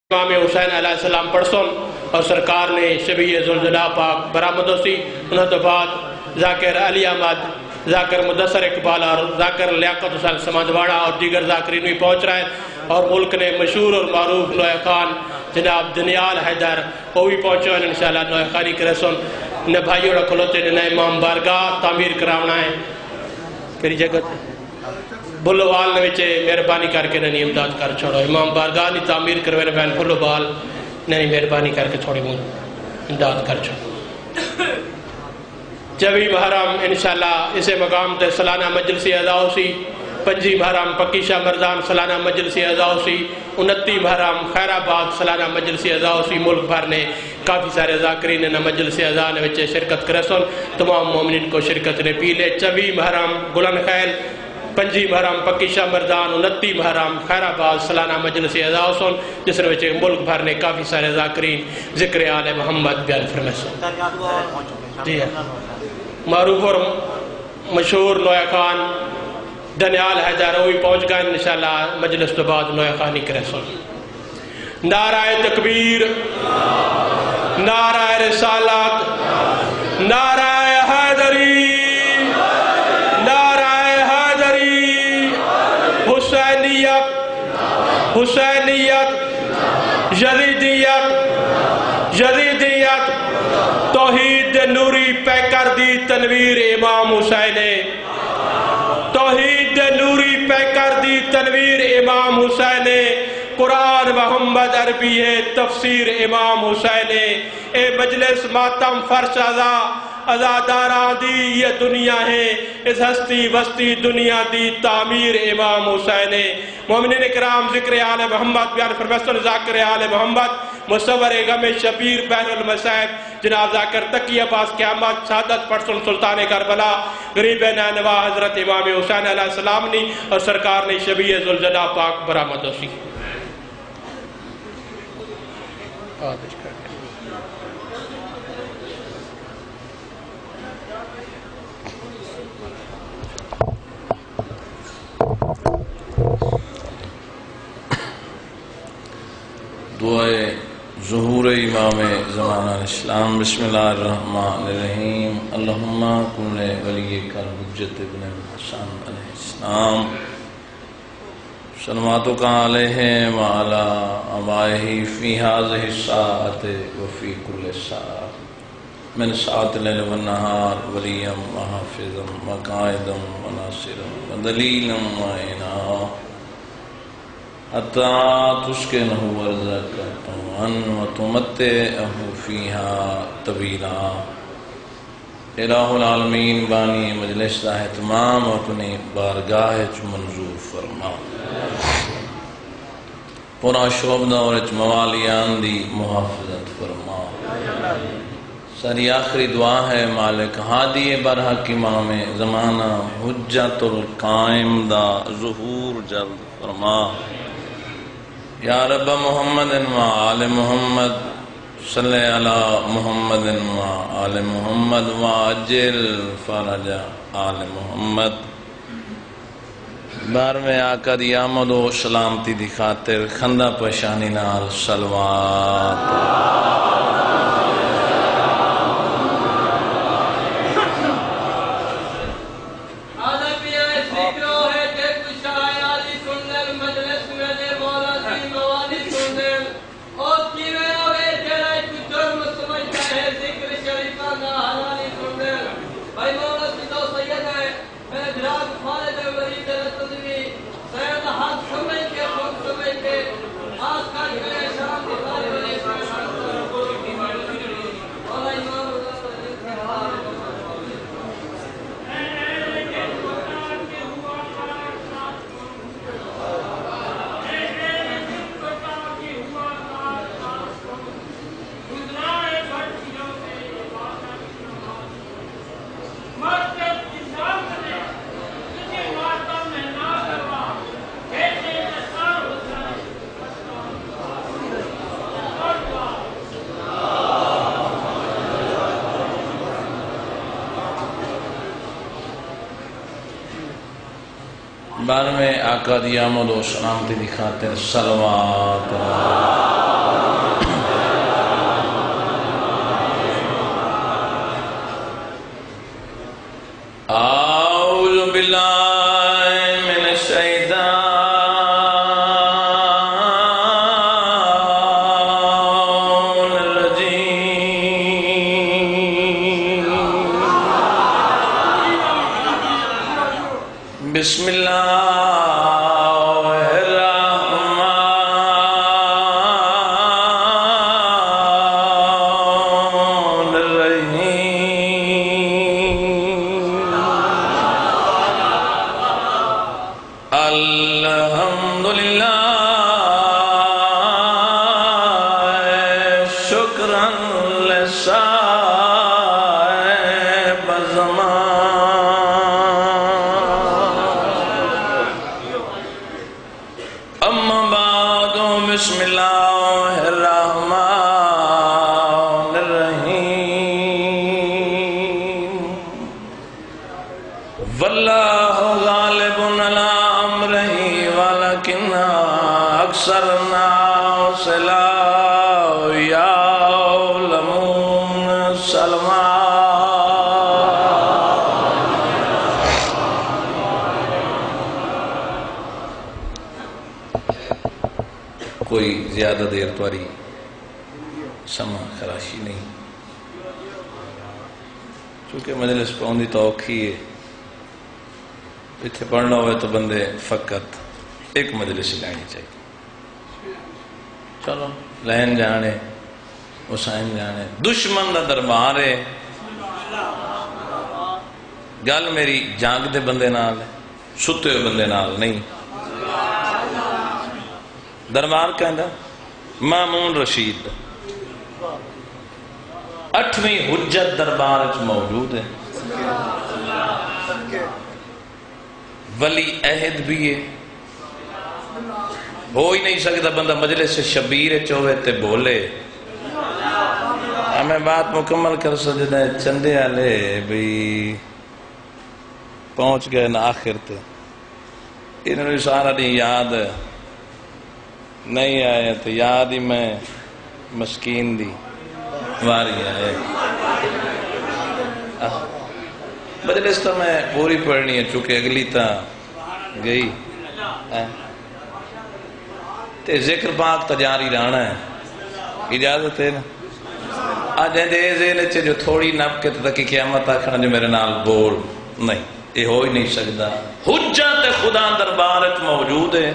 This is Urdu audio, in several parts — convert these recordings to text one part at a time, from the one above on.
امام حسین علیہ السلام پڑھسن اور سرکار نے شبیہ زلزلہ پاک برآمد ہوسی انہوں تو بعد ذاکر علی احمد، ذاکر مدثر اقبال اور ذاکر لیاقت حسین سمجھواڑا اور دیگر ذاکرین بھی پہنچ رہے ہیں، اور ملک نے مشہور اور معروف نوح خان جناب دنیال حیدر وہ بھی پہنچو ہیں انشاءاللہ نوح خانی کرے سن انہیں بھائیوں رکھ کھلوتے انہیں امام بارگاہ تعمیر کراؤنا ہے کری جگہ بلو بال نے وچے مہربانی کر کے نہیں امداد کر چھوڑو امام بارگاہ نہیں تعمیر کروے نے بہن بلو بال نہیں مہربانی کر کے تھوڑی بہت امداد کر چھوڑو جبی محرم انشاءاللہ اسے مقام تے سالانہ مجلسی اعزا ہوسی 5 محرم پکی شاہ مرزان سالانہ مجلسی اعزا ہوسی 29 محرم خیر آباد سالانہ مجلسی اعزا ہوسی ملک بھر نے کافی سارے ذاکرین نے مجلسی اعزا نے وچے شرکت کرسن تمام مومنین کو شرکت نے پیلے 24 محرم گلن خیل 5 محرم پکی شاہ مردان 29 محرم خیر آباد سالانہ مجلسی اعزا ہوسن جس نے وچے ملک بھر نے کافی سارے ذاکرین ذکر آل محمد بیان فرمائے جی معروف اور مشہور نوح خان دنیال حیدر ہوئی پہنچ گئے انشاءاللہ مجلس تو بعد نوح خانی کرے سن نعرہ تکبیر نعرہ رسالت نعرہ حیدری نعرہ حیدری حسینیت حسینیت یزیدیت توحید نوری پہ کر دی تنویر امام حسین توحید نوری پہ کر دی تنویر امام حسین قرآن محمد عربی ہے تفسیر امام حسین اے مجلس ماتم فرش ازاداران دی یہ دنیا ہے اس ہستی وستی دنیا دی تعمیر امام حسین مومنین اکرام ذکر آل محمد بیان فرمستن ذاکر آل محمد مصور غم شبیر بحر المصائب جناب ذاکر تقی عباس قیامت شہادت پرسن سلطان کربلا غریب نینوا حضرت امام حسین علیہ السلام نے اور سرکار نے شبیہ زلزلہ پاک برآمد ہوسی دعائے ظہور امام زمانہ اسلام بسم اللہ الرحمن الرحیم اللہم کن ولی کر حجت ابن حسن علیہ السلام صلواتک علیہ وعلا آبائہ فی هذه الساعة وفی کل ساعة من ساعة اللیل والنہار ولیا وحافظا وقائدا وناصرا ودلیلا وعینا حتی تسکنہ ورزقہ وتمتعہ فیہا طویلا الہ العالمین بانی مجلس دا اہتمام اپنی بارگاہ منظور فرما پورا شعب دور موالیان دی محافظت فرما ساری آخری دعا ہے مالک ہادی برحق امام زمانہ حجت القائم دا ظہور جلد فرما یا رب محمد و آل محمد صلی علی محمد و آل محمد و عجل فرج آل محمد بار میں آقا دی آمد و سلامتی دی خاطر خندہ پشانی نال صلوات بار میں آقا دی آمد و سلامتی دی خاطر صلوات بسم اللہ الرحمن الرحیم الحمدللہ شکرا لصاحب الزمان اما بعد بسم اللہ الرحمن الرحیم واللہ غالب علی امرہ ولکن اکثر الناس لا یعلمون کوئی زیادہ دیر تواری سما خراشی نہیں چونکہ مجلس پہنچی تو اوکھی ہے اتنے پڑھنا ہوئے تو بندے فقط ایک مجلس ہی لینی چاہیے چلو لین جانے حسین جانے دشمن دا دربار ہے گل میری جاگ دے بندے نال ستے ہوئے بندے نال نہیں دربار کہندا مامون رشید 8ویں حجت دربار موجود ہے ولی عہد بھی ہے ہو ہی نہیں سکتا بندہ مجلس سے شبیر چوہے تے بولے ہمیں بات مکمل کر سجدہ چندے آلے بھی پہنچ گئے نا آخر تے انہوں نے سارا نہیں یاد نہیں آئے تو یاد ہی میں مسکین دی واری آئے مجلس تو میں پوری پڑھنی ہے چونکہ اگلی تا گئی تے ذکر پاک تا جاری رہنا ہے اجازت ہے نا آج دے ذہن چے جو تھوڑی نب کے تک قیامت آکھنا جو میرے نال بول نہیں یہ ہو ہی نہیں سکتا حجت خدا دربارت موجود ہے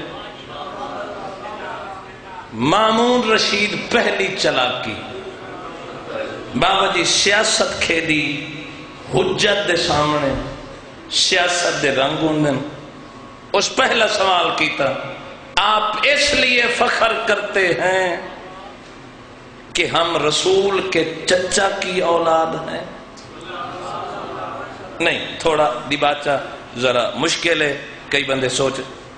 مامون رشید پہلی چلاکی بابا جی سیاست کھیدی حجت دے سامنے سیاست دے رنگ ہوندن اس پہلا سوال کیتا آپ اس لیے فخر کرتے ہیں کہ ہم رسول کے چچا کی اولاد ہیں نہیں تھوڑا دیباچہ ذرا مشکل ہے کئی بندے سوچ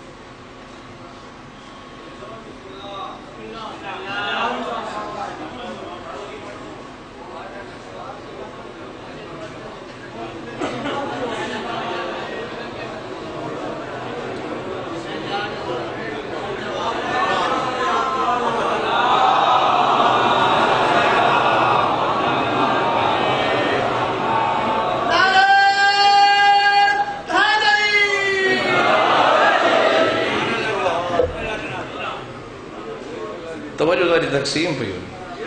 توجہ داری تقسیم پہ ہوئی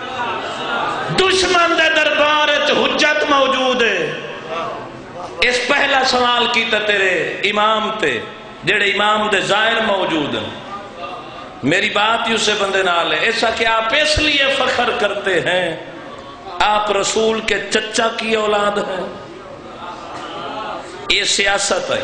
دشمن دے دربار حجت موجود ہے اس پہلا سوال کیتا تیرے امام تے جڑے امام دے ظاہر موجود ہیں میری بات ہی اسے بندے نال ہے ایسا کہ آپ اس لیے فخر کرتے ہیں آپ رسول کے چچا کی اولاد ہیں یہ سیاست ہے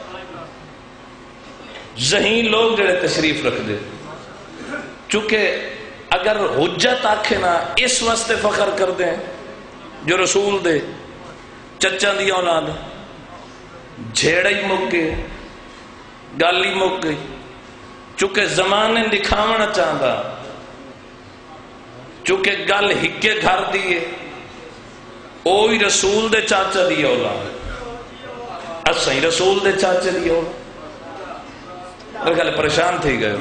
ذہین لوگ جڑے تشریف رکھ دے چونکہ اگر حجت آکھے نا اس واسطے فخر کر دیں جو رسول دے چچا دی اولاد جھیڑا ہی مک گئے گل ہی مک گئی چونکہ زمانے دکھاونا چاہتا چونکہ گل ہکے گھر دیئے اوہی رسول دے چاچا دی اولاد اچھا ہی رسول دے چاچا دی اولاد اور گل پریشان تھی گئے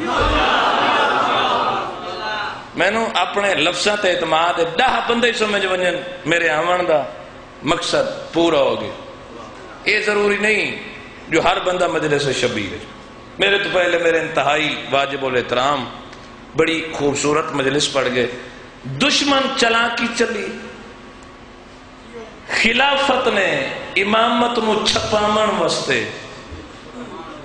میں نے اپنے لفظاں تے اعتماد 10 بندے سمجھ ونجن میرے آمن دا مقصد پورا ہو گیا یہ ضروری نہیں جو ہر بندہ مجلس شبیر ہے میرے تو پہلے میرے انتہائی واجب الاحترام بڑی خوبصورت مجلس پڑھ گئے دشمن چلاکی چلی خلافت نے امامت نو چھپامن واسطے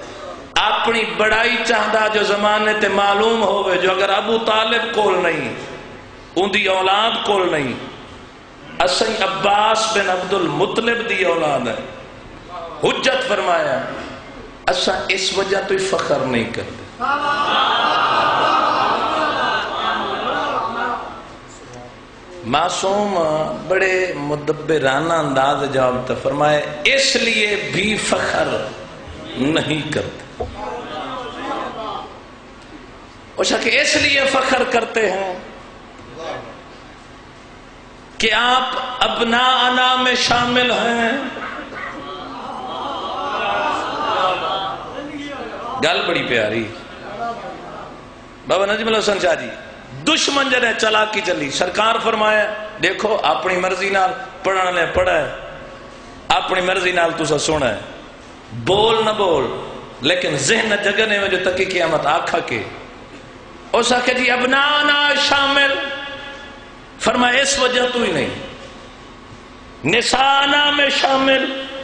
اپنی بڑائی چاہتا جو زمانے تے معلوم ہوئے، جو اگر ابو طالب کول نہیں، ان دی اولاد کول نہیں، اسیں عباس بن عبد المطلب دی اولاد ہے، حجت فرمایا اسا اس وجہ تو فخر نہیں کرتے۔ معصوم بڑے مدبرانہ انداز جواب تھا، فرمایا اس لیے بھی فخر نہیں کرتے۔ اچھا کہ اس لیے فخر کرتے ہیں کہ آپ ابناءنا میں شامل ہیں۔ گل بڑی پیاری، بابا نجم الحسن شاہ جی دشمن جنہیں چلا کی چلی، سرکار فرمایا دیکھو اپنی مرضی نال پڑھنے لے پڑھا ہے، اپنی مرضی نال تسا سونا ہے، بول نہ بول لیکن ذہن جگنے میں جو تکی قیامت آکھا کے اس آکھے جی ابنانا شامل، فرمایا اس وجہ تو ہی نہیں، نسانا میں شامل،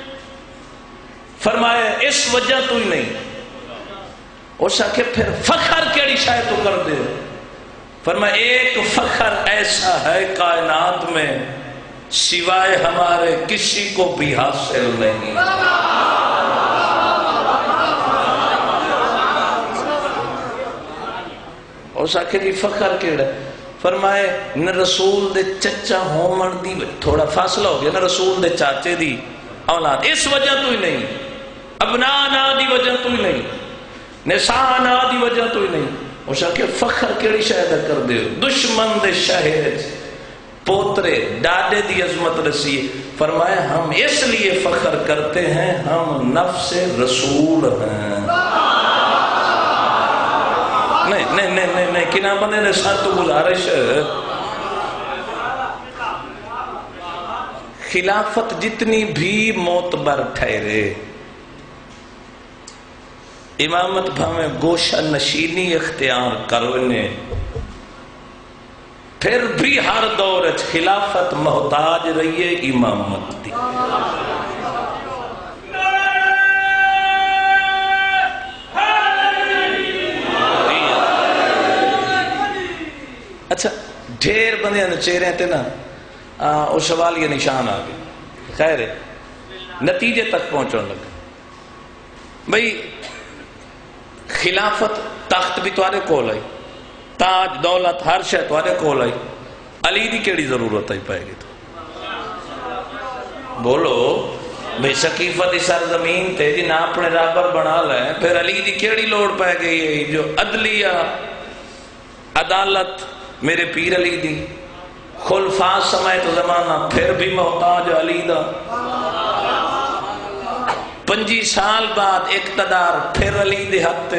فرمایا اس وجہ تو ہی نہیں، اس آکھے پھر فخر کیڑی شاید تو کر دے، فرمایا ایک فخر ایسا ہے کائنات میں سوائے ہمارے کسی کو بھی حاصل نہیں۔ اس آکھے جی فخر کیڑا، فرمائے نہ رسول دے چچا ہومن دی، تھوڑا فاصلہ ہو گیا، نہ رسول دے چاچے دی اولاد، اس وجہ تو ہی نہیں، ابنانا دی وجہ تو ہی نہیں، نسانا دی وجہ تو ہی نہیں۔ اس آکھے فخر کیڑی شاید کر دے، دشمن دے شہر پوترے ڈاڈے دی عظمت رسی، فرمایا ہم اس لیے فخر کرتے ہیں ہم نفس رسول ہیں۔ نہیں کنا بندے نے ساتھ تو گزارش، خلافت جتنی بھی معتبر ٹھہرے، امامت بھامیں گوشہ نشینی اختیار کرونے، پھر بھی ہر دور خلافت محتاج رہیے امامت دی۔ اچھا ڈھیر بندیاں نے چہرے تھے نا، اس سوال یہ نشان آ گئے، خیر ہے نتیجے تک پہنچنے لگے۔ بھئی خلافت تخت بھی تمہارے کول آئی، تاج دولت ہر شے تمہارے کول آئی، علی دی کیڑی ضرورت آئی پائے گی؟ تو بولو بھئی سقیفت سرزمین تے جی نہ اپنے رابر بنا لیں، پھر علی دی کیڑی لوڑ پائے گئی ہے؟ جو عدلیہ عدالت میرے پیر علی دی، خلفاء سمیت زمانہ پھر بھی محتاج علی دا، 25 سال بعد اقتدار پھر علی دے حق تے۔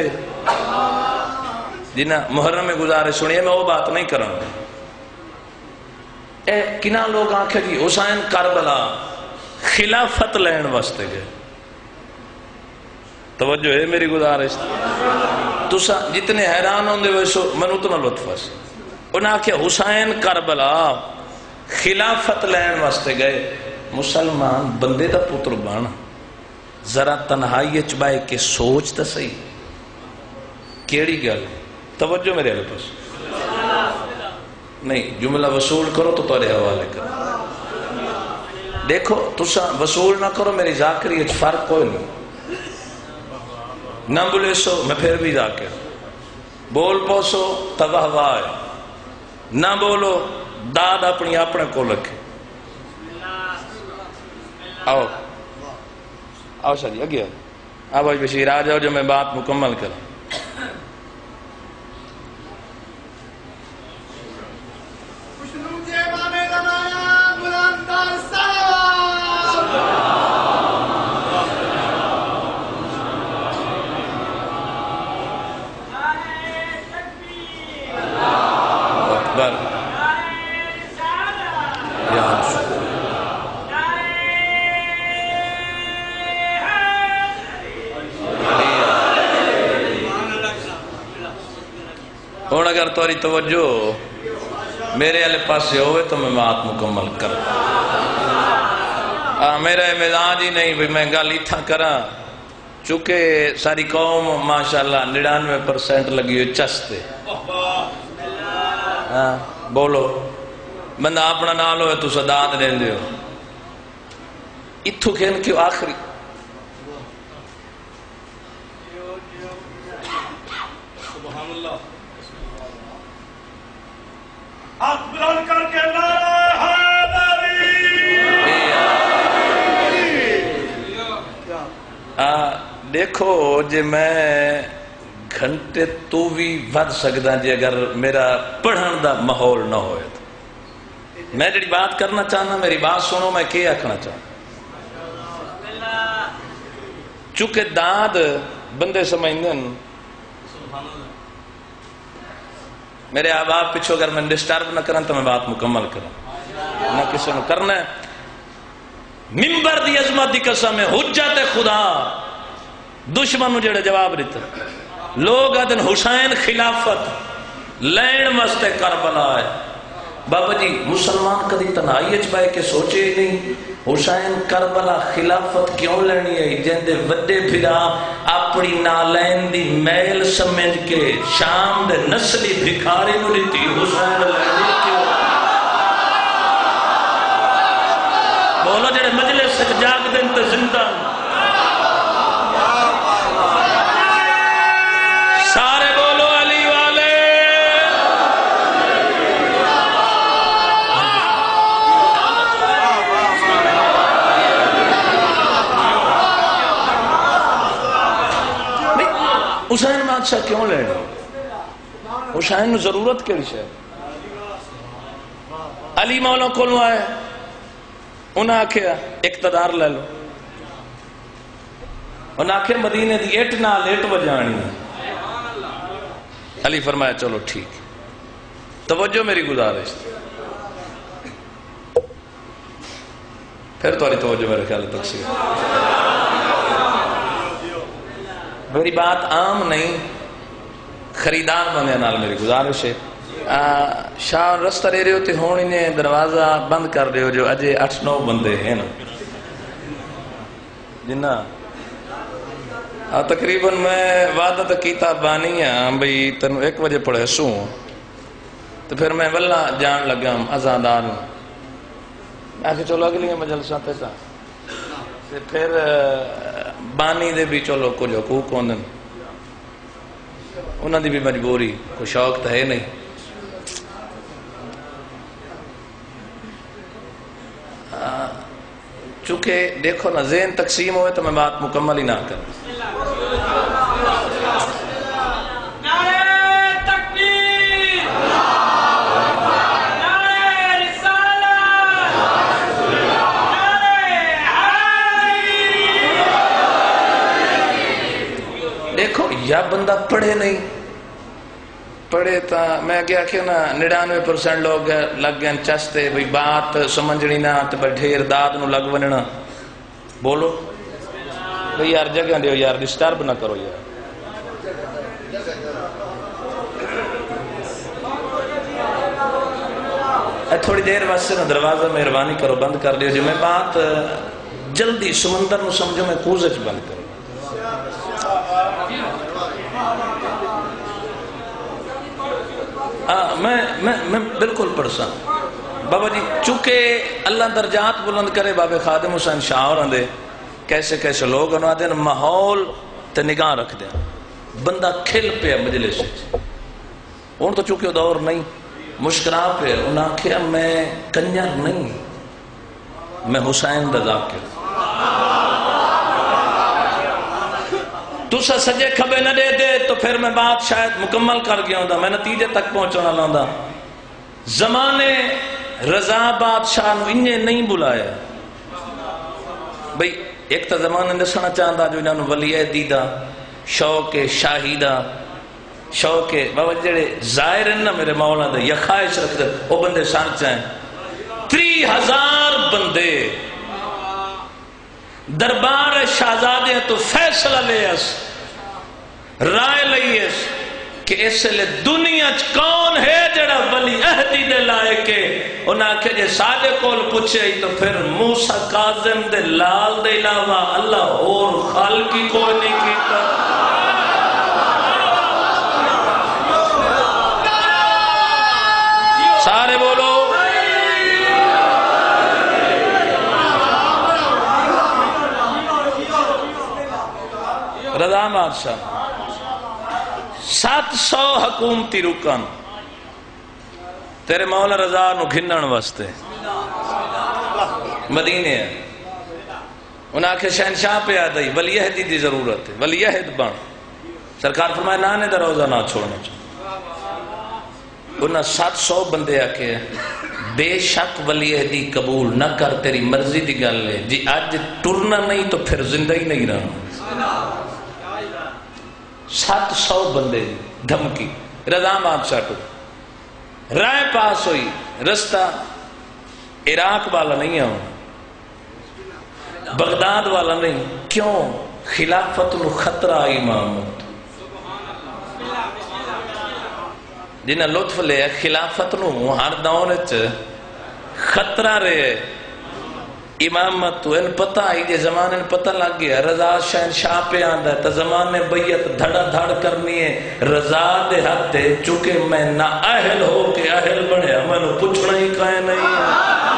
جنہ محرم میں گزارے سنیے، میں وہ بات نہیں کروں گا۔ اے کنا لوگ آنکھیں جی حسین کربلا خلافت لین واسطے گئے، توجہ ہے میری گزارش، تسا جتنے حیران ہوں دے ویسو من اتنا لطف ہے۔ انہاں آنکھیں حسین کربلا خلافت لین واسطے گئے، مسلمان بندے دا پتر بانا ذرا تنہائی چبائے کے سوچ تا صحیح کیڑی گل، توجہ میرے علیہ پاس نہیں، جملہ وصول کرو تو تورے حوالے کرو، دیکھو تسا وصول نہ کرو میری ذاکری اچھ فرق کوئی نہیں، نہ بولے سو میں پھر بھی ذاکر، بول پوسو تواہواہ ہے، نہ بولو داد اپنی اپنے کو لکھے۔ آؤ آؤ شاہ جی اگیا، آپ آج بشیر آ جاؤ جو میں بات مکمل کروں۔ اور اگر تمہاری توجہ میرے علیہ پاس سے ہوئے تو میں بات مکمل کروں، میرا مزاج ہی نہیں بھی میں گل اتھا کرا چونکہ ساری قوم ماشاءاللہ 99% لگی ہوئی چستے. ہاں بولو بندہ اپنا نال ہوئے تو صداد دیں دے ہو اتھو کھین کیوں آخری سبحان اللہ ہاتھ بلند کر کے نعرہ حیدری. دیکھو جی میں گھنٹے تو بھی ود سکتا جی اگر میرا پڑھن دا ماحول نہ ہوئے تو میں جڑی بات کرنا چاہنا میری بات سنو میں کیا آکھنا چاہنا. چونکہ داد بندے سمجھتے ہیں میرے آباب پچھو اگر میں ڈسٹرب نہ کروں تو میں بات مکمل کروں نہ کسی نے کرنا ہے. ممبر دی عظمت دی قسم ہے حجت خدا دشمن جڑا جواب دیتا لوگ آدن حسین خلافت لین واسطے کربلا ہے. بابا جی مسلمان کدی تنہائی اچ بائے کے سوچے ہی نہیں حسین کربلا خلافت کیوں لینی ہے جن دے وڈے بھرا اپنی نالین دی میل سمجھ کے شام دے نسلی بھکاری نو لیتی حسین لینی کیوں. بولو جڑے مجلس سے جاگ دن تے زندہ سارے بولو علی والے. حسین بادشاہ کیوں لے حسین نو ضرورت کے لیے علی مولا کو آئے انہاں آکھیا اقتدار لے لو انہاں آکھیا مدینے دی ایٹ نال ایٹ بجانی. علی فرمایا چلو ٹھیک توجہ میری گزارش پھر تمہاری توجہ میرے خیال تقسیم میری بات عام نہیں خریدار بندے نال میری گزارش ہے. شاہ رستہ لے رہے ہوتے ہون انہیں دروازہ بند کر رہے ہو جو اجے 8-9 بندے ہیں نا جنہ تقریباً میں وعدہ تو کیتا بانی ہاں بھئی تنو 1 بجے پڑھے سوں تو پھر میں واللہ جان لگا ازادار ہوں آکے چلو اگلی مجلسہ پیتا پھر بانی دے بھی چلو کچھ حقوق ہوندن انہوں دی بھی مجبوری کوئی شوق تو ہے نہیں. چونکہ دیکھو نا ذہن تقسیم ہوئے تو میں بات مکمل ہی نہ کروں. دیکھو یا بندہ پڑھے نہیں پڑھے تا میں کیا کہ نا 99% لوگ لگ گئے چستے بھئی بات سمجھنی نہ تو بھئی ڈھیر داد نو لگ وننا. بولو بھئی یار جگہ دیو یار ڈسٹرب نہ کرو یار. تھوڑی دیر واسطے نا دروازہ مہربانی کرو بند کر دیو جو میں بات جلدی سمندر نو سمجھو میں کوزش بند کرو. میں بالکل پرسان بابا جی چونکہ اللہ درجات بلند کرے بابا خادم حسین شاہ اور اندے کیسے کیسے لوگ انہوں نے ماحول تے نگاہ رکھ دیں بندہ کھل پہ مجلس ان تو چونکہ دور نہیں مشکرا پہ انہوں نے کہا میں کنجر نہیں میں حسین دا ذاکر تُسا سجے کھبے نہ دے دے تو پھر میں بات شاید مکمل کر گیا ہوں میں نتیجے تک پہنچونا لاؤں زمانے رضا بادشاہ نو انہیں نہیں بلایا بھئی ایک تا زمانے دسنا چاہتا جو انہوں ولی دیدہ شوق شاہی دا شوق بابا جڑے ظاہر ہیں نا میرے مولا دے یا خواہش رکھ دے وہ بندے سان چاہیں 30,000 بندے دربار شہزادے تو فیصلہ لے اس رائے لئی اس کہ اس لئے دنیا کون ہے جڑا ولی عہدی دے لائق ہے؟ انہاں کہ جے سادے کول پوچھے تو پھر موسیٰ کاظم دے لال دے علاوہ اللہ اور خالقی کوئی نہیں کیتا۔ سارے بولو رضا بادشاہ 700 حکومتی رکن تیرے مولا رضا نو گھنن واسطے مدینے ہے۔ انہاں کے شہنشاہ پہ آدھائی ولی عہدی دی ضرورت ہے، ولی عہد بن۔ سرکار فرمائے نانے دا روزہ نہ چھوڑنا چاہتا۔ انہاں 700 بندے آکے بے شک ولی عہدی قبول نہ کر، تیری مرضی دی گل ہے جی، آج ٹرنا نہیں تو پھر زندہ ہی نہیں رہنا۔ 700 بندے دھمکی، رضا بادشاہ تو رائے پاس ہوئی، رستہ عراق والا نہیں ہوں، بغداد والا نہیں، کیوں؟ خلافت نو خطرہ امامت، جنہیں لطف لے خلافت نو ہر دور خطرہ رہے امامت تو ان پتہ آئی جے زمانے پتہ لگ گیا رضا شہنشاہ پہ آندہ ہے تو زمانے بیعت دھڑا دھڑ کرنی ہے، رضا دے حد دے چونکہ میں نہ اہل ہو کے اہل بڑھے میں نے پوچھنا ہی کہیں نہیں ہے۔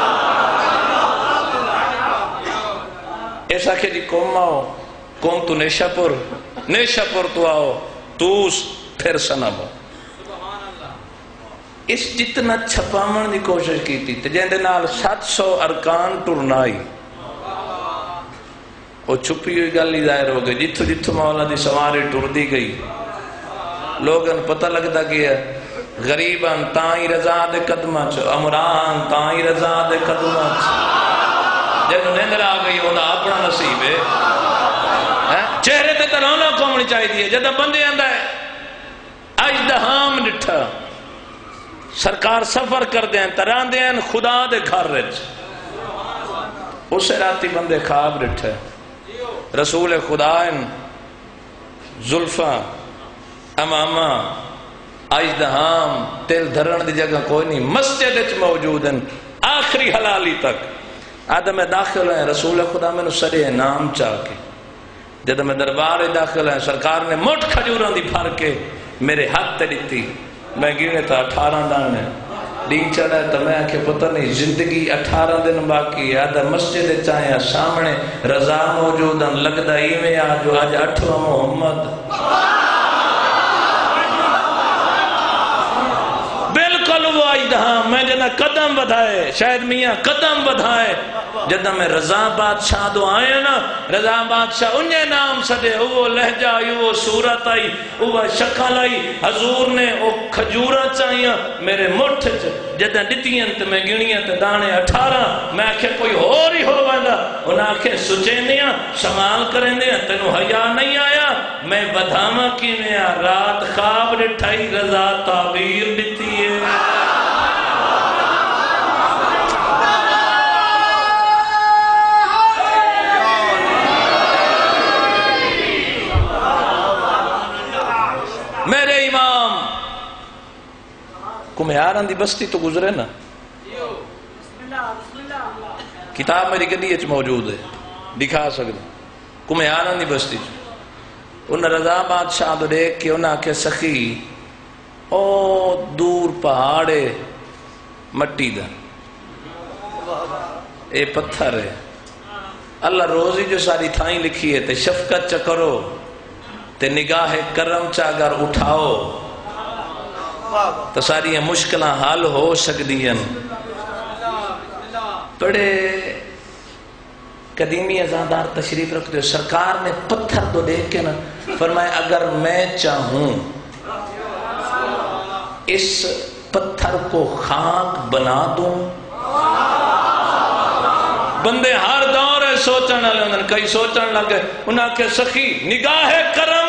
ایسا کہ جی قوم آؤ، قوم تو نیشہ پور تو آؤ، توس پھر سنب اس جتنا چھپامن دی کوشش کی تھی جن دے نال 700 ارکان ٹرنائی وہ چھپی ہوئی گل ہی ظاہر ہو گئی، جتھو جتھو مولا دی سواری ٹر دی گئی لوگن پتہ لگتا گیا غریباں تائیں رضا دے قدمہ چو، امران تائیں رضا دے قدمہ چو، جنہوں نیندر آ گئی انہاں اپنا نصیب ہے، چہرے تے ترونا کومنی چاہی دیئے جدہ بندے آندہ ہے اجدہام ڈٹھا سرکار سفر کر دیں تران دیں خدا دے گھر رچ، اسے راتی بندے خواب ڈٹھے رسول خدا ان زلفہ امامہ اجدہام تیل دھرن دی جگہ کوئی نہیں، مسجد اچ موجود ہیں آخری حلالی تک۔ آدھا میں داخل ہیں رسول خدا میں نے سرے نام چاہ کے جدہ میں دربار داخل ہیں سرکار نے مٹھ کھجوران دی پھر کے میرے ہاتھ تے دیتی، میں گینے تھا 18 دانے دین چڑھا ہے تو میں آکے پتہ نہیں زندگی 18 دن باقی ہے، آدھا مسجد چاہیں سامنے رضا موجوداں لگدہ ہی میں آجو آج 8واں محمد بالکل وہ اجدہاں میں جنہ قدم بدھائے شاید میاں قدم بدھائے جدہ میں رضا بادشاہ دو آئے نا رضا بادشاہ انہیں نام سدے وہ لہجہ آئی وہ صورت آئی وہ شکل آئی حضور نے وہ کھجورہ چاہیاں میرے مٹھ جدہ ڈتیاں تے میں گنیاں تے دانے 18 میں آکھے کوئی اور ہی ہو بندہ انہیں آکھے سچینیاں شمال کرندیاں تینو حیاء نہیں آیا میں بدھاما کی نیا رات خواب ڈٹھائی رضا تعبیر ڈتی ہے۔ میرے امام کمیاران دی بستی تو گزرے نا، کتاب میری گدی اچ موجود ہے دکھا سکتے، کمیاران دی بستی انہیں رضا بادشاہ دو دیکھ کے انہیں آکے سخی او دور پہاڑے مٹی دا اے پتھر ہے اللہ روزی جو ساری تھائیں لکھی ہے تے شفقت چکرو تے نگاہ کرم چاگر اٹھاؤ تو ساری مشکلیں حل ہو سکتی ہیں۔ بڑے قدیمی ازادار تشریف رکھتے ہو سرکار نے پتھر تو دیکھ کے نا فرمائے اگر میں چاہوں اس پتھر کو خاک بنا دوں، بندے ہر دور ہے سوچن والے انہوں نے کئی سوچن لگے انہاں کے سخی نگاہ کرم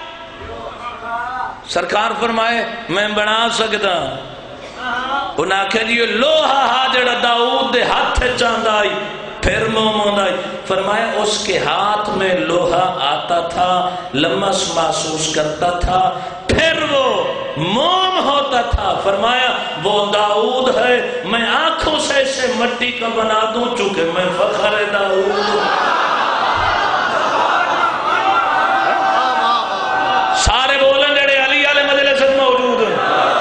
سرکار فرمائے میں بنا سکتا، انہاں کے لیے لوہا حاجڑ داؤد دے ہاتھ چاندہ آئی پھر مومون آئی فرمائے اس کے ہاتھ میں لوہا آتا تھا لمس محسوس کرتا تھا پھر وہ موم ہوتا تھا، فرمایا وہ داؤد ہے، میں آنکھوں سے اسے مٹی کا بنا دوں چونکہ میں فخر داؤد ہوں۔ سارے بولن جڑے علی والے مجلس میں موجود ہیں۔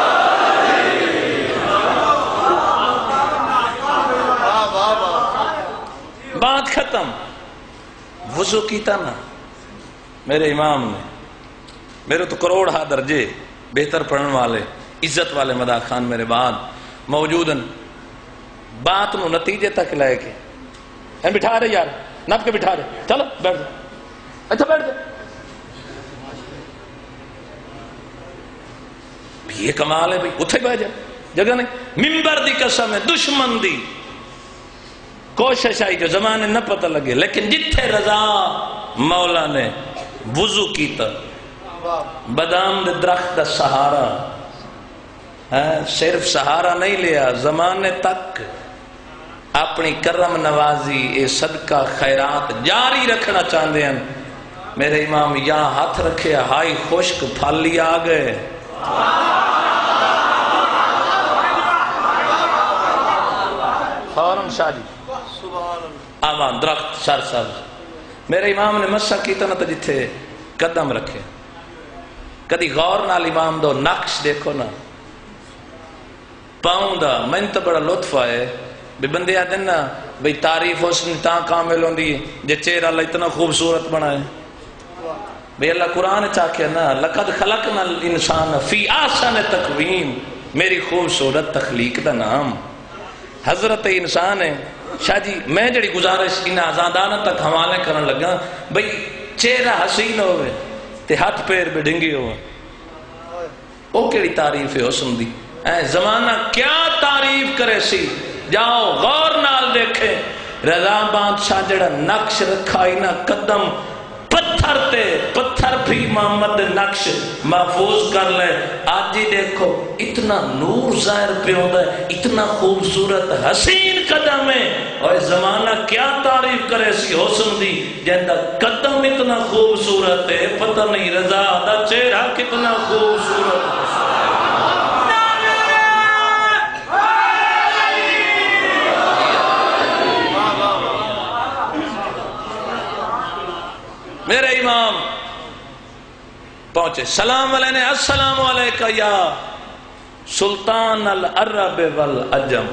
بات ختم۔ وضو کیتا نا میرے امام نے، میرے تو کروڑ ہا درجے بہتر پڑھن والے عزت والے مداح خان میرے بعد موجود ہیں، بات نو نتیجے تک لائے کے بٹھا رہے یار، نپ کے بٹھا رہے، چلو بیٹھ جا، اچھا بیٹھ جا۔ یہ کمال ہے بھئی، اتھے بیٹھ جا، جگہ نہیں۔ ممبر دی قسم ہے، دشمن دی کوشش آئی جو زمانے نہ پتہ لگے، لیکن جتھے رضا مولا نے وضو کیتا، بادام دے درخت دا سہارا، صرف سہارا نہیں لیا، زمانے تک اپنی کرم نوازی اے صدقہ خیرات جاری رکھنا چاہتے ہیں۔ میرے امام یہاں ہاتھ رکھے، ہائی خشک پھالی آ گئے، فورن شاہ جی آوان درخت سر سبز۔ میرے امام نے مسا کیتا نہ تو جتھے قدم رکھے، کدی غور نال امام دو نقش دیکھو نا پاؤں دا، میں تو بڑا لطف آئے بھی بندے آتے نا بھئی تعریف حسن تاں کامل ہوں دی جے چہرہ اللہ اتنا خوبصورت بنائے۔ بھئی اللہ قرآن چاکے نا لقد خلقنا الانسان فی احسن تقویم، میری خوبصورت تخلیق دا نام حضرت انسان ہے۔ شاہ جی میں جڑی گزارش ان آزادانہ تک حوالے کرن لگا، بھئی چہرہ حسین ہوئے تے ہاتھ پیر بے ڈنگی ہوئے، او کیڑی تعریف ہے حسن دی؟ زمانہ کیا تعریف کرے سی؟ جاؤ غور نال دیکھے، رضا بادشاہ جڑا نقش رکھا ہی نا قدم پتھر تے، پتھر بھی محمد نقش محفوظ کر لے۔ آج ہی دیکھو اتنا نور ظاہر پہ ہوتا ہے، اتنا خوبصورت حسین قدم ہے، اور زمانہ کیا تعریف کرے سی حسن دی، جہاں قدم اتنا خوبصورت ہے، پتہ نہیں رضا دا چہرہ کتنا خوبصورت ہے۔ میرے امام پہنچے، سلام علیہ، السلام علیکہ یا سلطان العرب والعجم۔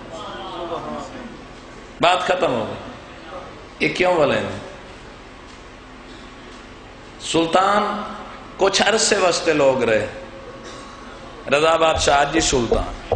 بات ختم ہو گئی۔ یہ کیوں والے ہیں؟ سلطان کچھ عرصے واسطے لوگ رہے، رضا بادشاہ آج ہی سلطان،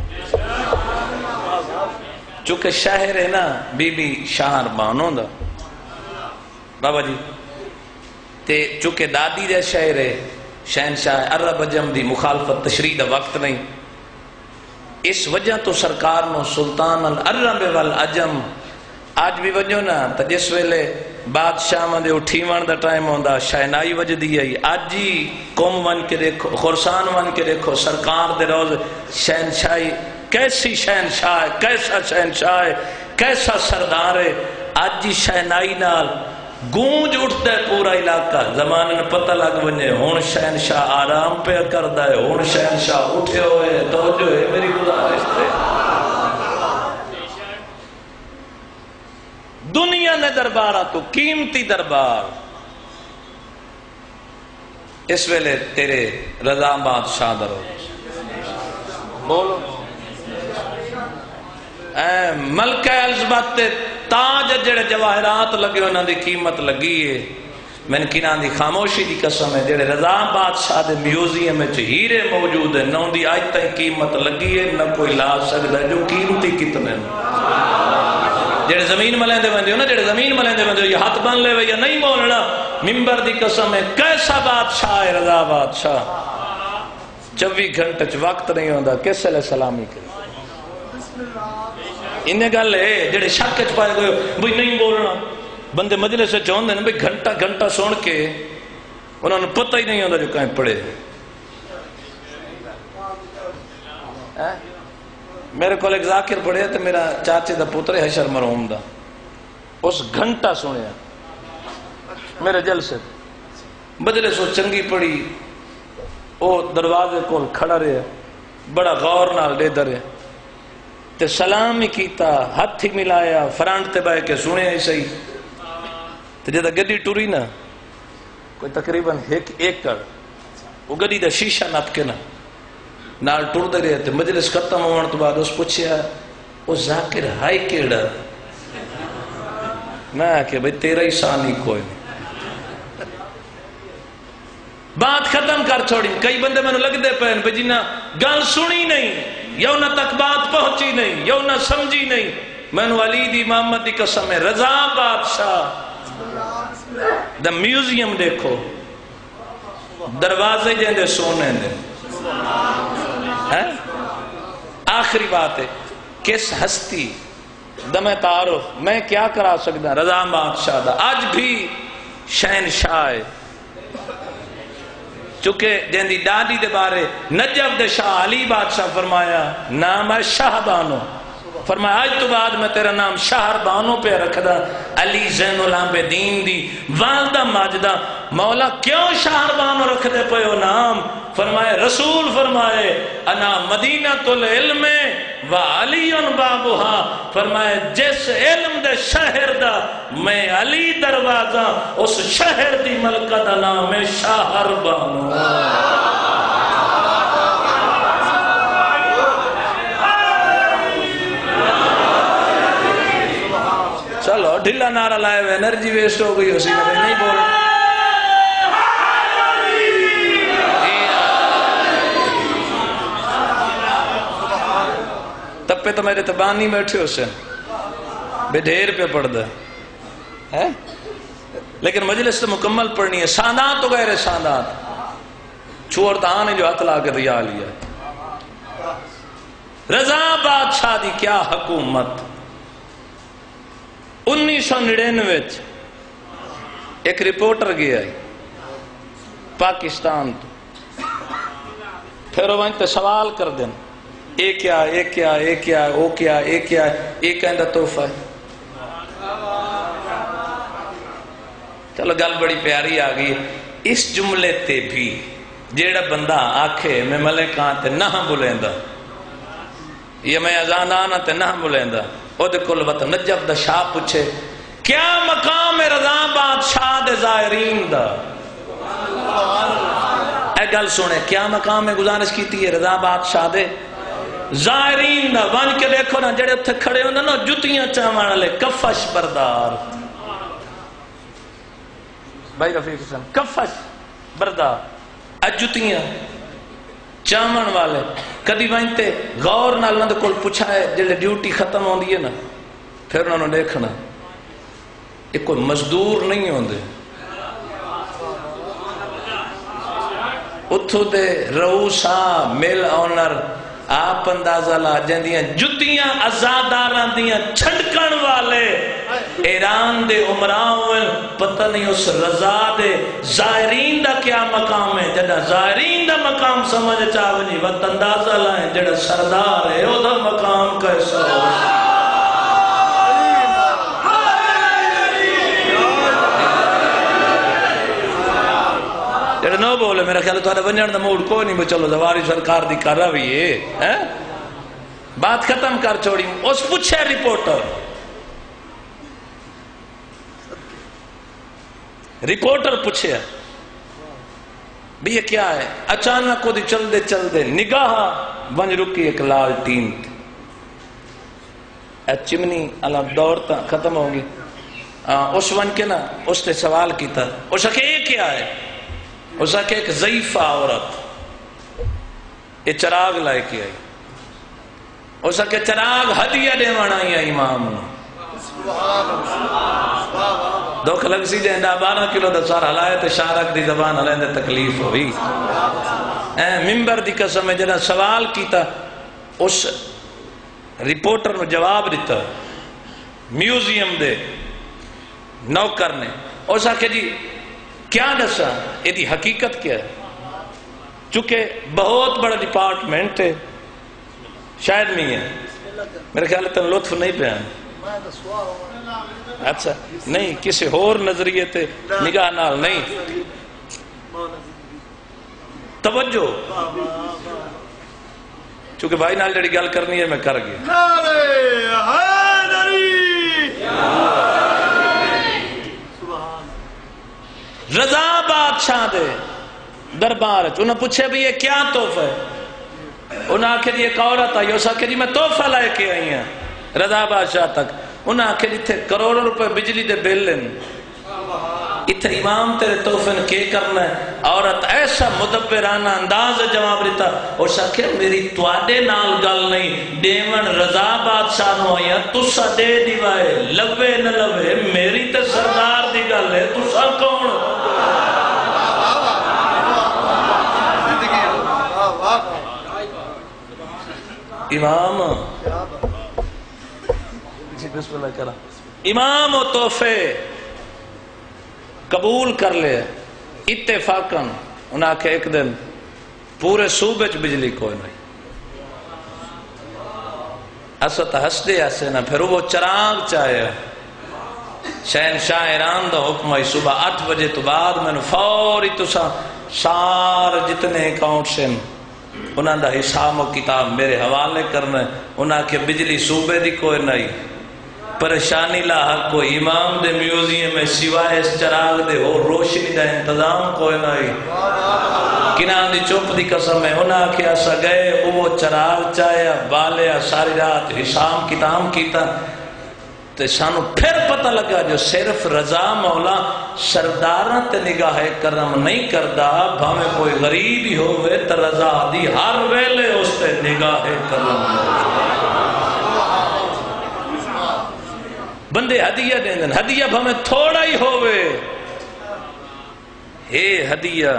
چونکہ شہر ہے نا بی بی شہر بانوں دا بابا جی، تے چونکہ دادی دے شہر ہے شہنشاہ عرب عجم دی مخالفت تشریح دا وقت نہیں، اس وجہ تو سرکار نو سلطان العرب والعجم آج بھی وجہ نا، تا جس ویلے بادشاہ مندے اٹھی ون دا ٹائم ہوندا شہنائی وجہ دی آئی، آج ہی قوم ون کے دیکھو، خورسان ون کے دیکھو، سرکار دے روز شہنشاہی، کیسی شہنشاہ ہے، کیسا شہنشاہ ہے، کیسا سردار ہے، آج ہی شہنائی نال گونج اٹھتا ہے پورا علاقہ، زمانے نے پتہ لگ بنے ہون شہنشاہ آرام پہ کردا ہے، ہون شہنشاہ اٹھے ہوئے، توجہ ہے میری گزارش تے۔ دنیا نے دربارہ تو قیمتی دربار، اس ویلے تیرے رضا بادشاہ درو بولو، اے ملکہ الزبت تاج جڑے جواہرات لگے انہاں دی قیمت لگی ہے، میں نے کنان دی خاموشی دی قسم ہے، جڑے رضا بادشاہ دے میوزیم میں ہیرے موجود ہیں، نہ دی آج تک قیمت لگی ہے، نہ کوئی لا سکتا ہے، جو قیمتی کتنے جڑے زمین ملیں دے بندے ہو نا، جڑے زمین ملیں دے بندے ہو، یہ ہاتھ بن لے یا نہیں بولنا، ممبر دی قسم ہے، کیسا بادشاہ ہے رضا بادشاہ، 24 گھنٹے وقت نہیں ہوتا، کس لئے سلامی کرے انہیں گل ہے، جڑے شک چ پائے گئے بھئی نہیں بولنا، بندے مجلس سے چاہتے ہیں بھئی گھنٹہ گھنٹہ سن کے انہوں نے پتہ ہی نہیں ہوتا جو کہیں پڑھے۔ میرے کو ایک ذاکر پڑھے تو میرا چاچے دا پتر حشر مرحوم دا، اس گھنٹہ سنیا میرے جل سے مجلس وہ چنگی پڑھی، وہ دروازے کول کھڑا رہے بڑا غور نال دے درے تے سلام ہی کیتا ہاتھ ہی ملایا فرانٹ تے بہ کے سنے ہی صحیح تے جدہ گڈی ٹوری نا کوئی تقریباً 1 ایکڑ وہ گڈی دا شیشہ نپ کے نا نال ٹر دے رہے تے مجلس ختم ہونے تو بعد اس پوچھیا وہ ذاکر ہائی کیڑا میں کہ بھئی تیرا ہی سانی کوئی نہیں بات ختم کر چھوڑی کئی بندے میں نے لگ دے پہن بھئی جنہ گل سنی نہیں یا انہاں تک بات پہنچی نہیں یا انہاں سمجھی نہیں میں نے علی دی محمد دی قسم ہے رضا بادشاہ دا میوزیم دیکھو دروازے جیندے سونے دے آخری بات ہے کس ہستی دم تعارف میں کیا کرا سکتا رضا بادشاہ دا آج بھی شہنشاہ ہے چونکہ جن دی ڈاڈی دے بارے نجف دے شاہ علی بادشاہ فرمایا نام ہے شاہ بانو فرمایا آج تو بعد میں تیرا نام شہر بانو پہ رکھ دا علی زین العابدین دی والدہ ماجدہ مولا کیوں شہر بانو رکھ دے پہ نام فرمائے رسول فرمائے انا مدینہ العلم و علی بابوہا فرمائے جس علم دے شہر دا میں علی دروازہ اس شہر دی ملکہ دا نام ہے شہر بانو چلو ڈھلا نعرہ لائے ہوئے انرجی ویسٹ ہو گئی اسی میں نہیں بول تب پہ تو میرے تبانی بیٹھے ہو سے بے ڈھیر پہ پڑھ دا ہے لیکن مجلس تو مکمل پڑھنی ہے سادات و غیر سادات چھوڑ دہانے جو ہاتھ لا کے دیا لیا رضا بادشاہ دی کیا حکومت 1999 ایک رپورٹر گیا ہے پاکستان تو پھر وہ انتے سوال کر دیں اے کیا اے کیا اے کیا او کیا اے کیا اے کہندہ تحفہ ہے چلو گل بڑی پیاری آگئی اس جملے تے بھی جیڑا بندہ آکھے میں ملکاں تے نہ بلیندا یا میں اذان آنا تے نہ بلیندا او دے کل وقت نجف دا شاہ پوچھے کیا مقام رضا بادشاہ دے زائرین دا اے گل سنے کیا مقام میں گزارش کیتی ہے رضا بادشاہ دے زائرین دا بن کے دیکھو نا جڑے اتھے کھڑے ہوندے نا جتیاں چاہمان والے کفش بردار بھائی رفیق حسن کفش بردار اجتیاں چاہمان والے کدی وائنتے غور نال نہ کول پوچھا ہے جلے ڈیوٹی ختم ہوندی ہے نا پھر انہوں نے دیکھنا ایک کوئی مزدور نہیں ہوندے اتھو دے روسا مل آنر آپ اندازہ لا جاندیاں جتیاں ازاداراں دیاں چھڑکن والے ایران دے عمراؤں پتہ نہیں اس رضا دے زائرین دا کیا مقام ہے جڑا زائرین دا مقام سمجھ چاہونی وقت اندازہ لائیں جڑا سردار ہے او دا مقام کیسا ہو جڑا نو بولے میرا خیال تو ونجن دا موڑ کوئی نہیں چلو زواری سرکار دی کر رہی ہے بات ختم کر چھوڑی اس پوچھے رپورٹر پوچھے بھی یہ کیا ہے اچانک کو دی چل دے نگاہ ونج رکی ایک لال ٹین چمنی اللہ دور تا ختم ہوگی اس ون کے نا اس نے سوال کیتا اس نے کہا یہ کیا ہے اس نے کہا ایک ضعیفہ عورت یہ چراغ لائے کی آئی اس نے کہا چراغ ہدیہ دے منائی ہے امام دکھ لگ سی جائیں 12 کلو دا سار حلائے تے شارک دی زبان حلائے دے تکلیف ہوئی ممبر دی قسم ہے جنہا سوال کیتا اس رپورٹر نے جواب دیتا میوزیم دے نوکر نے اس نے کہا جی کیا دسا یہ دی حقیقت کیا ہے چونکہ بہت بڑا ڈپارٹمنٹ ہے شاید نہیں ہے میرے خیال ہے تن لطف نہیں پہ اچھا نہیں کسی اور نظریے تے نگاہ نال نہیں توجہ چونکہ بھائی نال جڑی گل کرنی ہے میں کر گیا نعرہ حیدری رضا بادشاہ دے دربار انہوں نے پوچھے بھی یہ کیا تحفہ ہے؟ انہوں نے آکھے ایک عورت آئی اس آکھے جی میں تحفہ لائے کے آئی ہیں رضا بادشاہ تک انہوں نے آکھے جی تھے کروڑوں روپے بجلی دے بل لیں اتھے امام تیرے توفن کے کرنا ہے عورت ایسا مدبرانہ انداز جواب دیتا اور ساکھے میری توڑے نال گل نہیں دیون رضا بادشاہ نو آیا تسا دے دیوائے لوے نہ لوے میری تے سردار دی گل ہے تسا کون امام بسم اللہ کرا امام و تحفے قبول کر لے اتفاقاً انہاں کے ایک دن پورے صوبے چ بجلی کوئی نہیں اسد ہس دے ایسے نہ پھر وہ چراغ چاہے شہنشاہ ایران دا حکم آئی صبح 8 بجے تو بعد میں نے فوری تسا سار جتنے اکاؤنٹ سے انہاں دا حساب و کتاب میرے حوالے کرنا انہاں کے بجلی صوبے دی کوئی نہیں پریشانی لاحق کو امام دے میوزیم میں سوائے اس چراغ دے ہو روشنی دا انتظام کوئی نہیں کنان دی چوپ دی قسم ہے انہاں کیا سا گئے وہ چراغ چاہیا بالیا ساری رات حساب کتاب کیتا تے سانو پھر پتہ لگا جو صرف رضا مولا سرداراں تے نگاہ کرم نہیں کردا بھاویں کوئی غریب ہی ہوئے تے رضا دی ہر ویلے اس تے نگاہ کرم بندے ہدیہ دیں دن ہدیہ بھاویں تھوڑا ہی ہوئے اے ہدیہ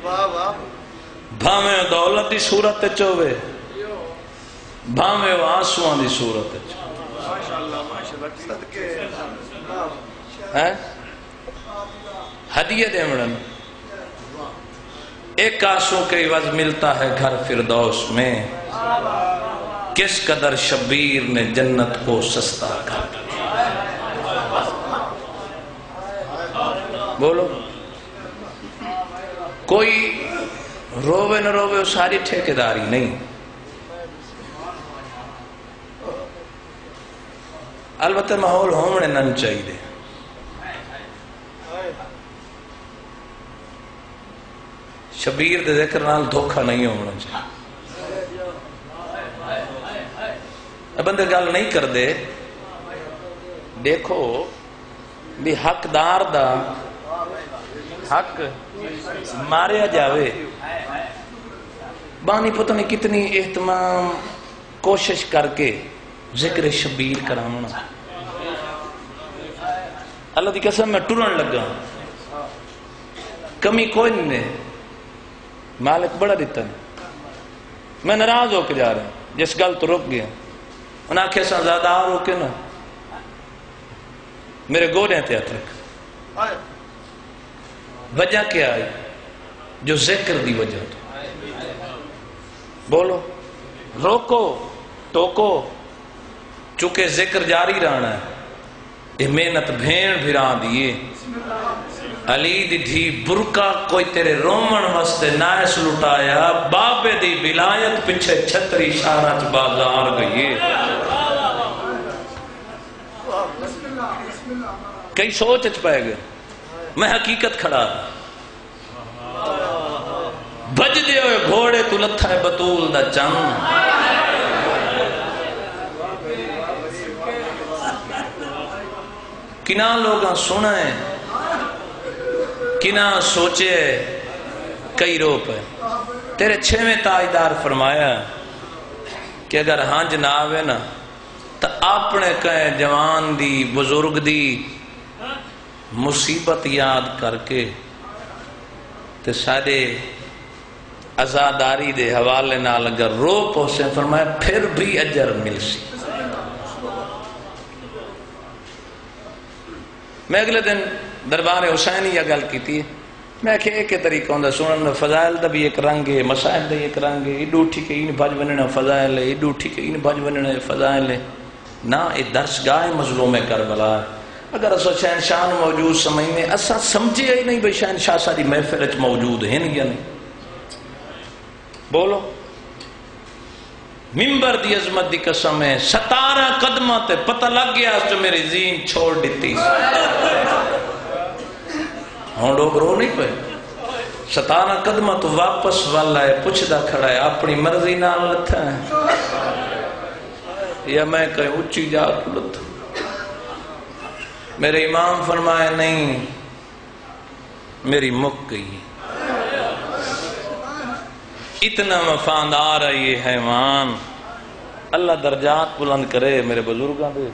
بھاویں دولت دی صورت چوے بھاویں آنسوان دی صورت ہدیہ دے مڑن ایک آنسو کے عوض ملتا ہے گھر فردوس میں کس قدر شبیر نے جنت کو سستا کر بولو کوئی روے نہ روے ساری ٹھیکیداری نہیں البتہ ماحول ہومنے نن چاہیے شبیر دے ذکر نال دھوکھا نہیں ہونا چاہیے بندے گل نہیں کر دے دیکھو بھی حقدار دا حق ماریا جاوے بانی پتہ نہیں کتنی اہتمام کوشش کر کے ذکر شبیر کراؤنا اللہ دی قسم میں ٹرن لگا کمی کوئی نہیں مالک بڑا دیتا نہیں میں ناراض ہو کے جا رہا ہوں جس گل تو رک گیا انہاں آنکھیں سا زیادہ ہو کے نا میرے گوڑے تے ہاتھ رکھ وجہ کیا آئی جو ذکر دی وجہ تو بولو روکو ٹوکو چونکہ ذکر جاری رہنا ہے یہ محنت بھین بھران دیئے علی دی دھی برکا کوئی تیرے رومن وستے نائس لٹایا بابے دی ولایت پچھے چھتری شارچ بازار گئی کئی سوچ اچ پائے گئے میں حقیقت کھڑا بج دے ہوئے گھوڑے تو لتھا ہے بطول دا چند کنا لوگاں سنائیں کنا سوچے کئی روپ ہے تیرے چھویں تاجدار فرمایا کہ اگر ہنج نہ آوے نا تو اپنے کہیں جوان دی بزرگ دی مصیبت یاد کر کے تے سارے عزاداری دے حوالے نال اگر رو پوسے فرمایا پھر بھی اجر مل سی میں اگلے دن دربار حسینی یہ گل کی تھی میں کہ ایک طریقہ ہوندہ سنن فضائل دا بھی ایک رنگ ہے مسائل دا ایک رنگ ہے ایڈو ٹھیک ہے این بھاج وننا فضائل ہے ایڈو ٹھیک ہے این بھاج وننا فضائل ہے نا ایک درس گاہ مظلوم کربلا ہے اگر اسا شہنشاہ موجود سمجھ میں اسا سمجھے ہی نہیں بھئی شہنشاہ ساری محفل اچ موجود ہیں یا نہیں بولو ممبر دی عظمت دی قسم ہے 17 قدمہ تے پتہ لگ گیا جو میری زین چھوڑ دیتی ہوں لوگ رو نہیں پہ 17 قدمہ تو واپس والا ہے پوچھدا کھڑا ہے اپنی مرضی نال لتھا ہے یا میں کہیں اچھی جا تو لتھا میرے امام فرمائے نہیں میری مک گئی اتنا وفادار ہے یہ حیوان اللہ درجات بلند کرے میرے بزرگاں دے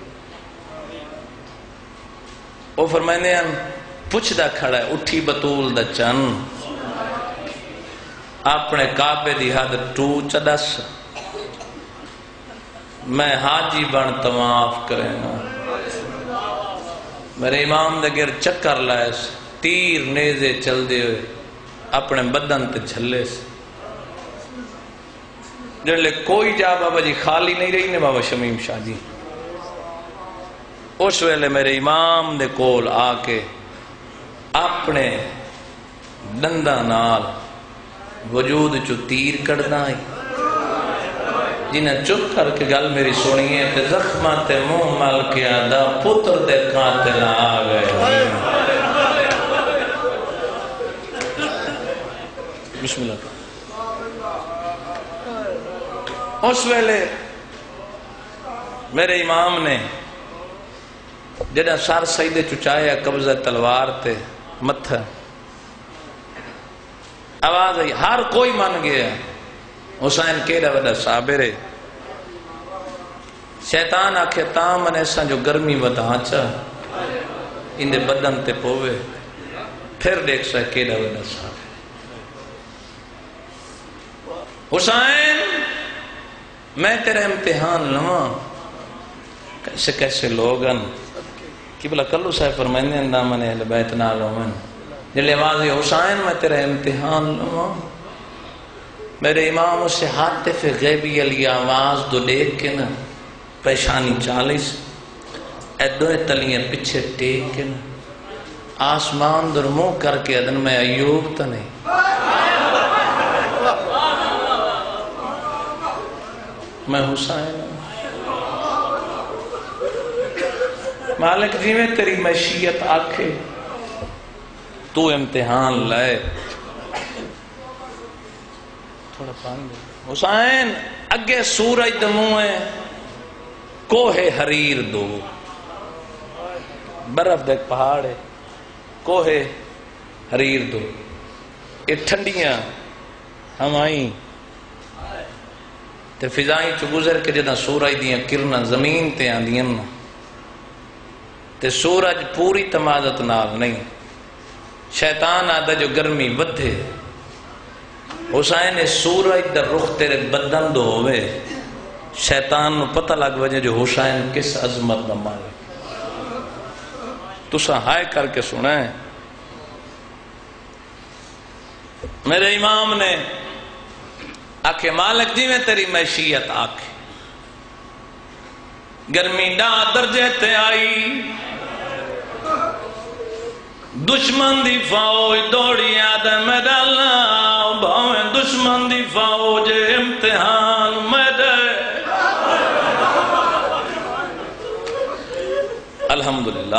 وہ فرمائنے ہیں پوچھدا کھڑا ہے اٹھی بطول دا چن اپنے کعبے دی حد ٹو چدس میں حاجی بن طواف کریں میرے امام دے گر چکر لائے تیر نیزے چل دے ہوئے اپنے بدن تے جھلے سے جلے کوئی جا بابا جی خالی نہیں رہی نے بابا شمیم شاہ جی اس ویلے میرے امام دے کول آ کے اپنے دندہ نال وجود چو تیر کڑنا ہے جنہیں چپ کر کے گل میری سنیے تے زخمہ تے منہ مل کے آدھا پتر دے قاتل آ گئے بسم اللہ اس ویلے میرے امام نے جڑا سر سیدے چچایا قبضہ تلوار تے متھا آواز آئی ہر کوئی من گیا حسین کیڑا وڈا صابر ہے شیطان آکھے تاں من ایسا جو گرمی ودا چا اندے بدن تے پوے پھر دیکھ سا کیڑا وڈا صابر حسین میں تیرا امتحان لواں کیسے کیسے لوگن کہ بلا کلو صاحب فرمائنے اندامن اہل بیت نالومن جلے آوازی حسین میں تیرا امتحان لواں میرے امام اسے حاطف غیبی علی آواز دو دیکھ کے نا پیشانی 40 ایدوئے تلیاں پچھے ٹیک کے نا آسمان در منہ کر کے ادن میں ایوب تا نہیں میں حسین مالک جی میں تیری مشیت آکھے تو امتحان لائے تھوڑا پانی دے حسین اگے سورج دموں ہے کوہ حریر دو برف دیکھ پہاڑ ہے کوہ حریر دو یہ ٹھنڈیاں ہم آئیں تے فضائیں چو گزر کے جدہ سورج دیاں کرنا زمین تے آندیاں تے سورج پوری تمازت نال نہیں شیطان آدھا جو گرمی ودھے حسین سورج در رخ تیرے بدن دو ہوئے شیطان نو پتہ لگ وجہ جو حسین کس عظمت نہ مالے تو سا ہائے کر کے سنائیں میرے امام نے آکھے مالک جی میں تیری معیشیت آکھے گرمی ڈا درجے تے آئی دشمن دی فوج دوڑی آدھے میں ڈالنا بھاویں دشمن دی فوج امتحان میں دے الحمدللہ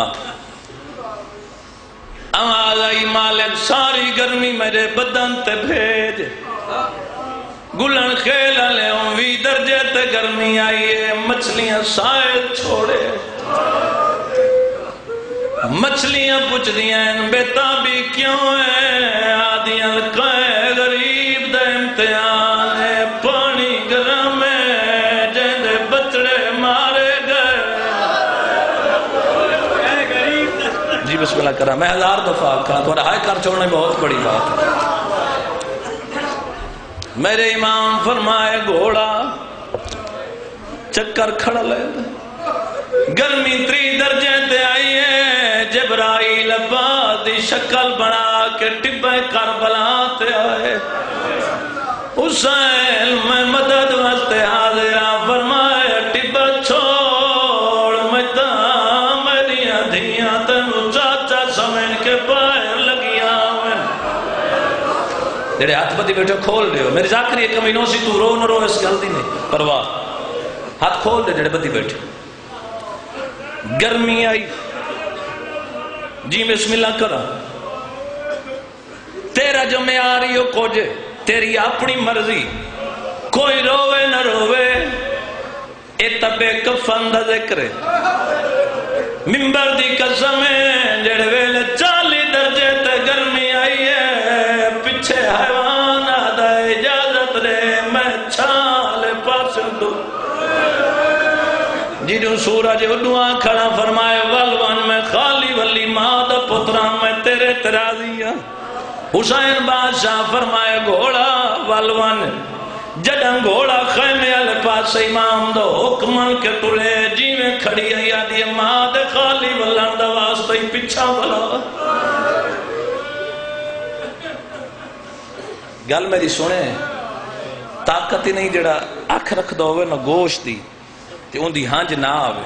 آواز آئی مالک ساری گرمی میرے بدن تے بھیج گلن کھیل لے وی درجے تے گرمی آئیے مچھلیاں سائے چھوڑے مچھلیاں پوچھ دیاں بیتا بھی کیوں ہے آدیاں لکھائے غریب دے امتحان ہے پانی گرم ہے جیندے بچڑے مارے گئے جی بسم اللہ کرا میں 1000 دفعہ کہا تو ہائے کر چھوڑنے بہت بڑی بات ہے میرے امام فرمائے گھوڑا چکر کھڑا لے گرمی 3 درجے تے آئیے جبرائیل عباد دی شکل بنا کے ٹبے کربلا تے آئے حسین میں مدد واسطے حاضرہ فرمائے ٹبا چھوڑ مجدہ میری دھیاں تنو چاچا سمجھ کے باہر لگیا جڑے ہاتھ بدی بیٹھے کھول دیو میری ذاکری ایک کمینوں سی تو رو نہ رو اس گل دی نہیں پرواہ ہاتھ کھول دے جڑے بدی بیٹھے گرمی آئی جی بسم اللہ کرا تیرا جو معیاری ہو کوجے تیری اپنی مرضی کوئی روے نہ روے اے تبے کفن دا ذکر ممبر دی قسم جڑے ویلے 40 درجے تے گرمی آئی ہے پیچھے حیوان آدھا اجازت دے میں چھال پاس دو جنہوں سورج اڈوان کھڑا فرمائے والوان میں خالی ولی ماں دا پتران میں تیرے ترازیاں حسین بادشاہ فرمائے گھوڑا والوان جدن گھوڑا خیمے علی پاس امام دو حکمن کے تلے جی میں کھڑی ہے یادی ماں دے خالی ولن دا واسطہ ہی پچھا والا گل میری سنے طاقت ہی نہیں جڑا اکھ رکھ دو ہوئے نہ گوشت دی تے ان دی ہانج نہ آوے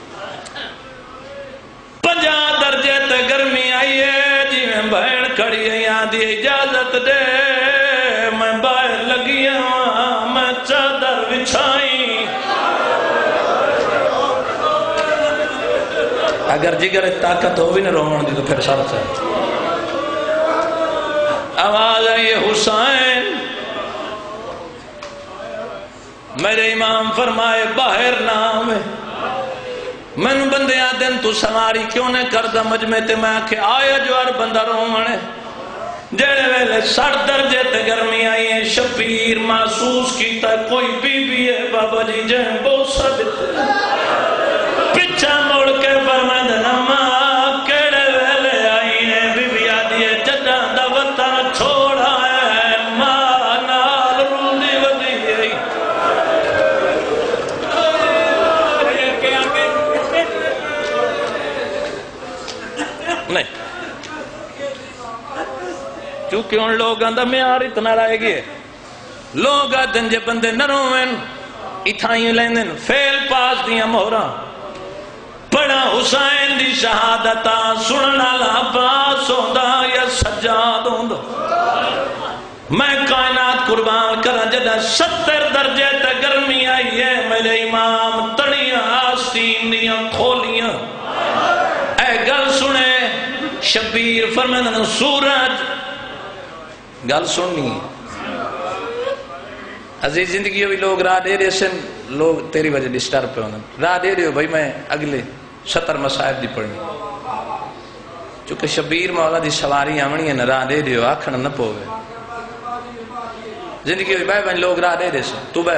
50 درجے تے گرمی آئی ہے جی میں بہن کھڑی ہے یادی اجازت دے میں باہر لگی ہوں میں چادر بچھائی اگر جگر طاقت ہو بھی نہ رومن دی تو پھر شرط ہے آواز ہے یہ حسین میرے امام فرمائے باہر نام ہے میں نے بندے آدن تو سواری کیوں نے کردہ مجمع تے میں آکھے آیا جو ہر بندہ رومن ہے جڑے ویلے 60 درجے تے گرمی آئی ہے شبیر محسوس کیتا ہے کوئی بی بی ہے بابا جی جہاں بوسا دیتے پچھا موڑ کے فرمائے دنما کیڑے ویلے آئی ہے بی بی آدھی ہے جدہ دا وطن چھوڑا ہے ماں نال روندی ودی ہے نہیں کیونکہ ان لوگ اندھا معیار اتنا رائے گئے لوگ آدھن جے بندے نہ روئن اتھائیں لیندن فیل پاس دیا مہرہ پڑھا حسین دی شہادتا سننا لاباس ہوندہ یا سجاد ہوندہ میں کائنات قربان کرا جدہ 70 درجے تے گرمی آئی ہے میرے امام تڑیاں آستین دیاں کھولیاں اے گل سنے شبیر فرمیدن سورج گل سننی عزیز زندگی بھی لوگ راہ دے رہے سن لوگ تیری وجہ ڈسٹرب پہ ہونا راہ دے رہے ہو بھائی میں اگلے 70 مسائب دی پڑھنی چونکہ شبیر مولا دی سواری آمنی ہے نا راہ دے رہے ہو آکھنا نہ پوے زندگی بھی بھائی لوگ راہ دے رہے سن تو بھائی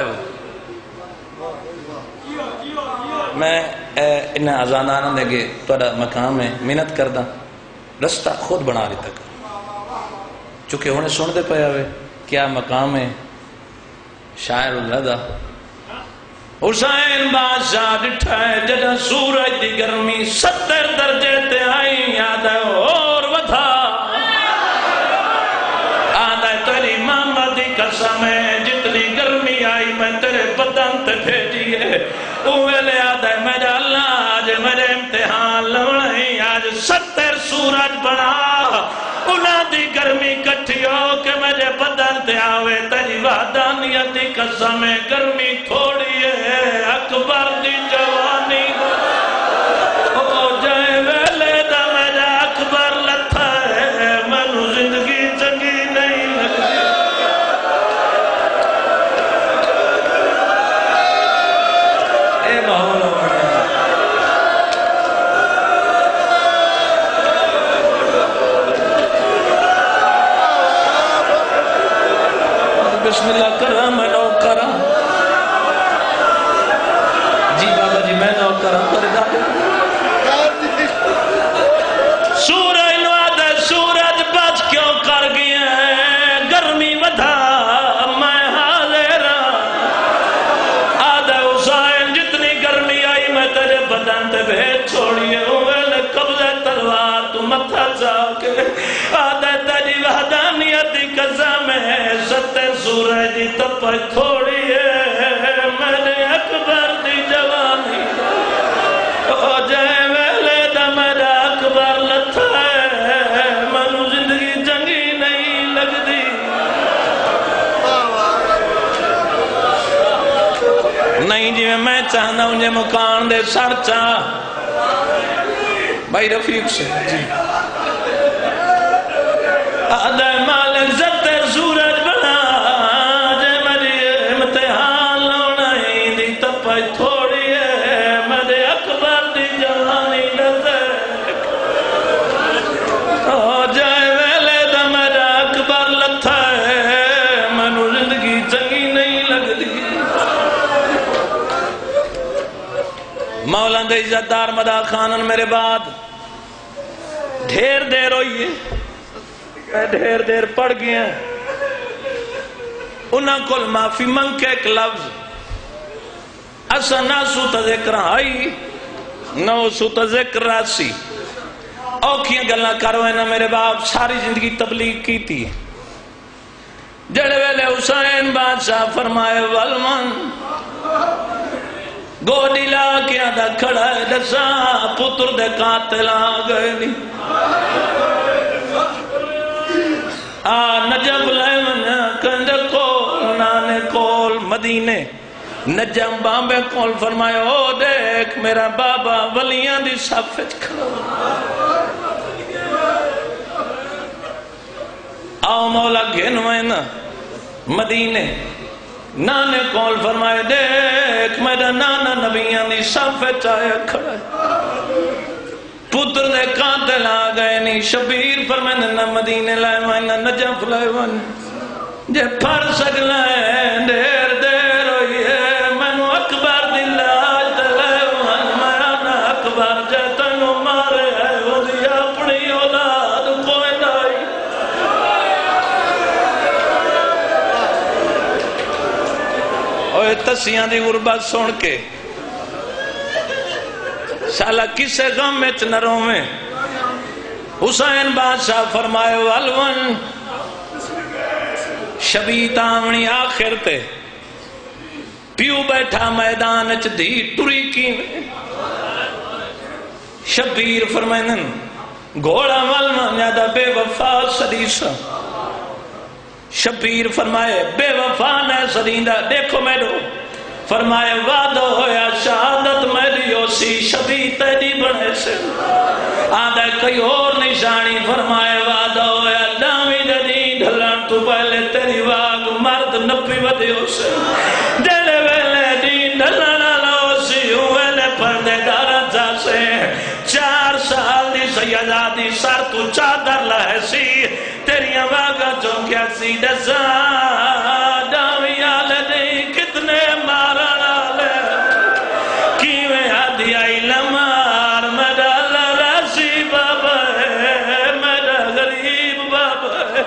میں انہیں آزادانہ دے گے توڑا مقام ہے محنت کردہ رستہ خود بنا لیتا کر چونکہ انہیں سن دے پہ آوے کیا مقام ہے شاعر اللہ دا حسین بادشاہ ڈٹھا ہے جدہ سورج دی گرمی 70 درجے تے آئی یاد ہے اور ودھا آدھا ہے تیری ماما دی قسم ہے جتنی گرمی آئی میں تیرے بدن تے بھیجی ہے اوہ لے آدھا ہے میرا اللہ آج میرے امتحان لوڑیں آج 70 سورج بنا انہاں دی گرمی کٹھیو کہ مجھے بدن تے آوے تیری وحدانیت دی قسم ہے گرمی تھوڑی ہے اکبر دی جوانی او جائے ویلے دا میرا اکبر لتھا ہے منو زندگی چنگی نہیں لگتی اے بہولو بسم اللہ کرا میں نو کرا جی بابا جی میں نو کرا سورج نوادہ سورج بچ کیوں کر گیا ہے گرمی ودھا میں حاضر آدھا حسین جتنی گرمی آئی میں تیرے بدن تے بھیج چھوڑی ہے اوہ قبضہ تلوار تو متھا جا کے آدھا تیری وحدانیت دی قسم ہے 70 سورج دی تپک تھوڑی ہے میرے اکبر دی جوانی او جائے ویلے دا میرا اکبر لتھا ہے منو زندگی چنگی نہیں لگدی چاہنا انہیں مکان دے سر چاہ بھائی رفیق سے جی آدھے مالک زدر سورج بنا جے میری امتحان لونا ہی دی تپائی تھوڑی ہے میرے اکبر دی جوانی نظر جائے ویلے دا میرا اکبر لتھا ہے منو زندگی چنگی نہیں لگ دی مولانا دے عزتدار مدا خانن میرے بعد ڈھیر دیر ہوئی ہے ڈھیر دیر پڑھ گیا انہاں کل معافی منگ کے ایک لفظ اسا نہ سوتا ذکر آئی نہ سوتا ذکر راسی اوکھیاں گلنا کروئے نا میرے باپ ساری زندگی تبلیغ کی تھی جڑے ویلے حسین بادشاہ فرمائے والمن گوڑی لا کے آدھا کھڑا ہے دسا پتر دے قاتل آگئے نہیں نجم لائے منہ کند کول نانے کول مدینے نجم بامبے کول فرمائے او دیکھ میرا بابا ولیاں دی صفت کھڑا آؤ مولا گھنوئے نا مدینے نانے کول فرمائے دیکھ میرا نانا نبیاں دی صفت آئے کھڑا پتر دے قاتل آگئے نہیں شبیر فرمائے نہ مدینے لائے وائنا نجف لائے وائنا جے پھر سکلائے دیر دیر ہوئی ہے مینو اکبر دی لاج دلائے وائنا میں آنا اکبر جے تنو مارے ہے وہ دی اپنی اولاد کوئی نائی اوہ تسیاں دی غربت سن کے سالہ کسے غم میں چنروں میں حسین بادشاہ فرمائے والون شبیت آمنی آخر تے پیو بیٹھا میدان اچ دی ٹری کی میں شبیر فرمائنن گھوڑا والمن یادہ بے وفا صدیسہ شبیر فرمائے بے وفا نہ صدیندہ دیکھو میرو فرمائے وعدہ ہویا شہادت میری ہوسی شبی تیری بڑھے سے آدھے کئی اور نشانی فرمائے وعدہ ہویا لامی دین ڈھلان تو پہلے تیری واگ مرد نپی ودی ہو سے دلے ویلے دین ڈھلان ہوسی ویلے پردے دارا جا سے 4 سال دی سیدادی سر تو چادر لہے سی تیری واگا چونکیا سی دسا دامی آلے نہیں کتنے مارا لے کیویں آدھی آئی لمار میرا لراسی بابا ہے میرا غریب بابا ہے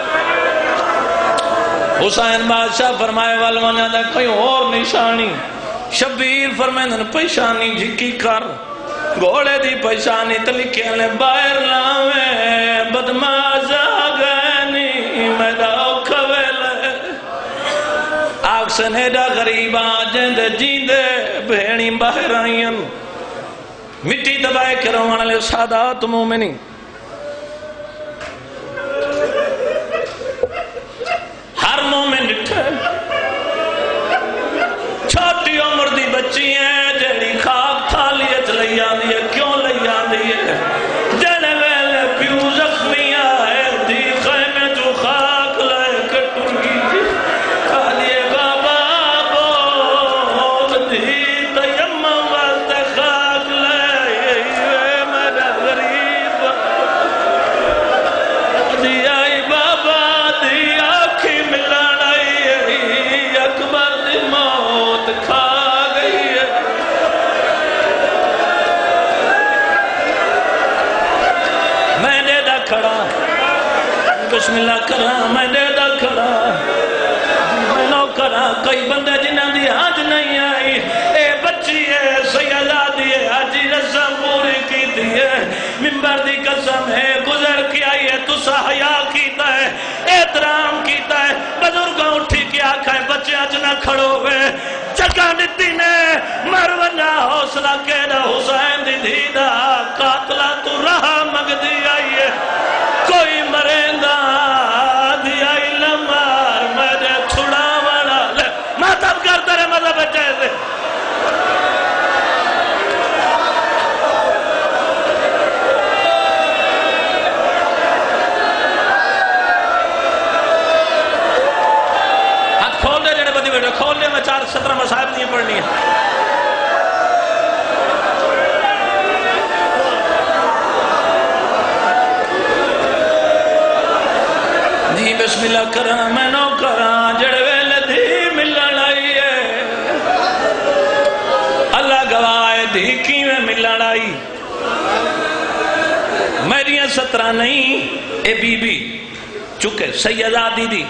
حسین بادشاہ فرمائے والمانہ دا کوئی اور نشانی شبیر فرمائے پیشانی جھکی کر گھوڑے دی پیشانی تلکے لے باہر لاویں بدماز آگئنی میرا اوکھویلے آگ سنیڈا غریباں جند جیندے بہنی باہر آئیں مٹی دبائے کے روان لے سادات مومنی ہر مومن ڈٹھے چھوٹی عمر دی بچی ہیں جیڑی خاک تھالی اچ لئی آندی ہے کیوں لئی آندی ہے جڑے ویلے پیو زخمی آئے دی خیمے جو خاک لائے کٹنگی کھالیے بابا بول دی تیمم واسطے خاک لائے میرا غریب دی آئی بابا دی آنکھی ملان آئی اکبر دی موت کھا گئی ہے میں نے دا کھڑا بسم اللہ کرا میں نے دا کھڑا میں نو کرا کئی بندے جنہاں دی آج نہیں آئی اے بچی ہے سیدہ دی ہے آجی رسم پوری کی دی ہے ممبر دی قسم ہے گزر کی آئی ہے تسا حیاء کیتا ہے احترام کیتا ہے بزرگاں اٹھی کی آکھائیں بچے آج نہ کھڑو ہوئے جگہ نتی نے مرونا حوصلہ کہنا حسین دی دیدہ قاتلہ تو رہا مگ دی آئی ہے کوئی مرندہ دی آئی لمار میرے چھڑا وڑا لے ماتب کرتا رہے مذہب جیسے بسم اللہ کرنا میں نو کرا جڑے ویلے دھی ملن آئی ہے اللہ گواہ دھی کی میں ملن آئی میریاں 17 نہیں اے بی بی چکے سیدہ دیدی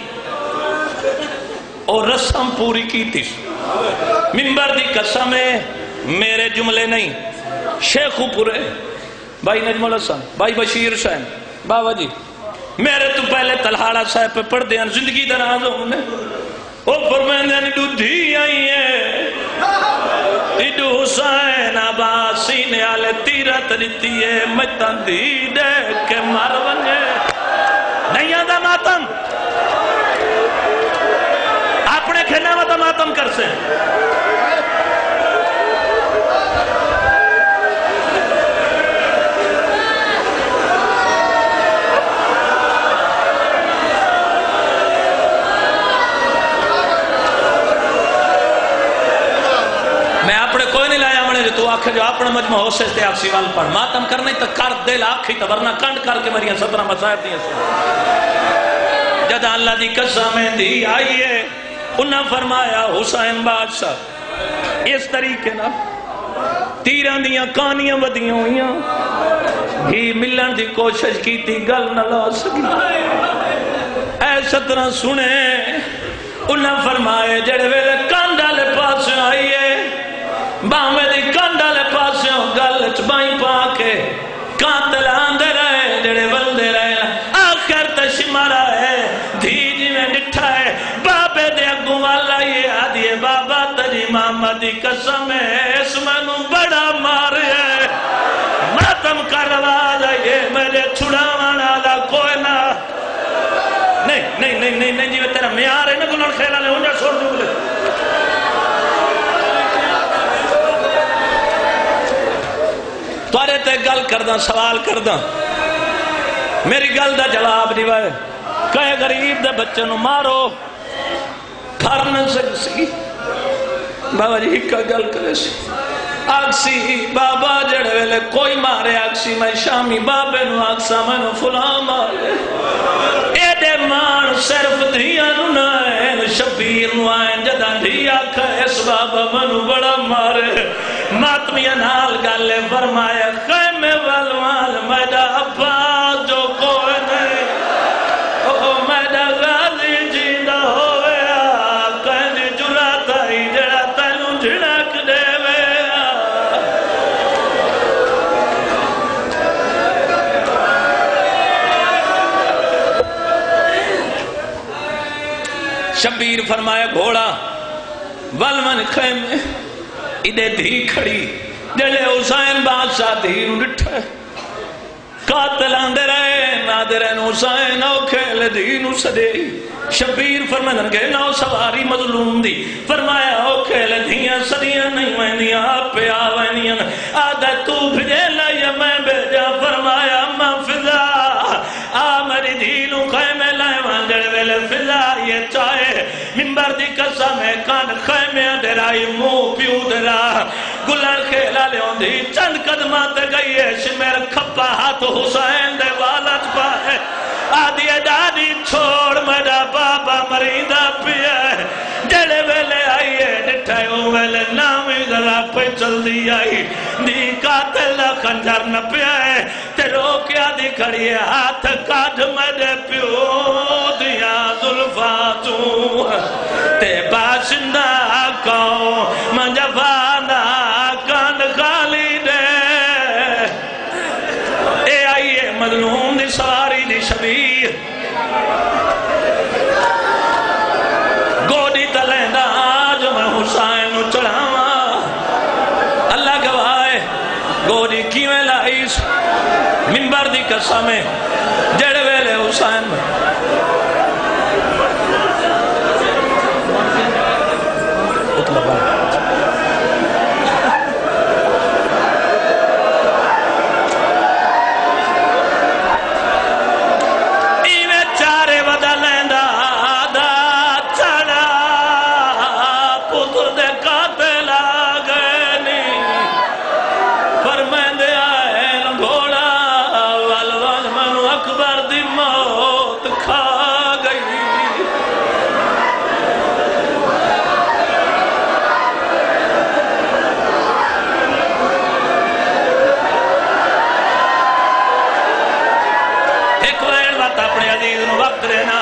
اور رسم پوری کی تھی منبر دی قسم ہے میرے جملے نہیں شیخو پورے بھائی نجم الحسن بھائی بشیر حسین بابا جی میرے تو پہلے تلہاڑا صاحب پہ پڑھ دیا زندگی دراز ہوں نے او فرمائندہ نڈو دھی آئی ہے نڈو حسین عباسی نے آلے تیرت دیتی ہے مجتن دھی دے کے مار بنگے نہیں آدھا ماتم اپنے کھیلنا ماتا ماتم کر سے میں اپنے کوئی نہیں لایا منے جو تو آکھے جو اپنے مجمع ہو سے تے آکسی وال پڑھ ماتم کرنے تو کر دل آکھی تو ورنہ کنڈ کر کے مریاں 17 مسائب دیا سن جدہ اللہ دی قسمیں دی آئیے انہاں فرمایا حسین بادشاہ اس طریقے نا تیران دیاں کانیاں ودیاں ہوئیاں ہی ملن دی کوشش کی تھی گل نہ لا سکی اے 17 سنے انہاں فرمایا جڑے ویلے کانڈا لے پاس آئیے باہمیں دی کانڈا لے پاس گل چبائیں پا کے قاتل آندے رہے جڑے ولدے رہے آخر تشمارا ہے دھی میں ڈٹھا ہے بابے دے اگوں والا یہ آدھیے بابا تجی ماما دی قسم ہے اس منو بڑا مار ہے ماتم کروا جائیے میرے چھڑا وانا دا کوئی نہ نہیں جی تیرا میار ہے نا گلن خیلہ لے ہونجا چھوڑ دوں گلے توارے تے گل کردہ سوال کردہ میری گل دا جواب دیوائے کہے غریب دے بچے نو مارو پھر نہ سکسی بابا جی ہکا گل کرے سی آکسی بابا جڑے ویلے کوئی مارے آکسی میں شامی بابے نو آکسا میں نو فلاں مارے اے دے مان صرف دھیاں نو نائن شبیر نو آئین جدہ دھیا کھائیس بابا میں نو بڑا مارے ماتمیاں نال گالے فرمایا خیمے والوال میڈا ابا جو کوئی نہیں او میڈا غازی جیندہ ہوئے کہنی جرات آئی جڑا تینوں جھڑک دے شبیر فرمایا گھوڑا والمن خیمے ادھے دھی کھڑی جلے حسین بادشاہ دھی نو ڈٹھے قاتل آندے رہے نادے رہے حسین او کھیل دھی نو سدے شبیر فرمائے کہ نو سواری مظلوم دی فرمایا او کھیل دھیاں سدیاں نہیں وینیاں پہ آوینیاں آدھا تو بھجے لائے میں بھیجا فرمایا ماں فضا میری دھینو خیمے لائے وانجڑ ویلے فضا یہ چاہے منبر دی قسم ہے کان خیمے درائی مو پیو درا گلن کھیلا لے ہوں دی چند قدمات گئی ہے شمیر کھپا ہاتھ حسین دے والت پائے آدھی ڈاڈی چھوڑ میرا بابا مریدہ پیا ہے جڑے ویلے آئیے ڈٹھائے ہوں ویلے نامی ذرا پہ چل دی آئی دی قاتل خنجر نہ پیا ہے تے روکیا دی کھڑی ہے ہاتھ کاٹ میرے پیو دیا ظلفاتوں تے باشندہ کوں منجفانا کان خالی دے اے آئیے مظلوم دی سواری دی شبیر گوڑی تلیندہ آج میں حسین چڑھاوا اللہ گواہ گوڑی کیویں لائیس منبر دی قسمیں جڑے ویلے حسین میں रहना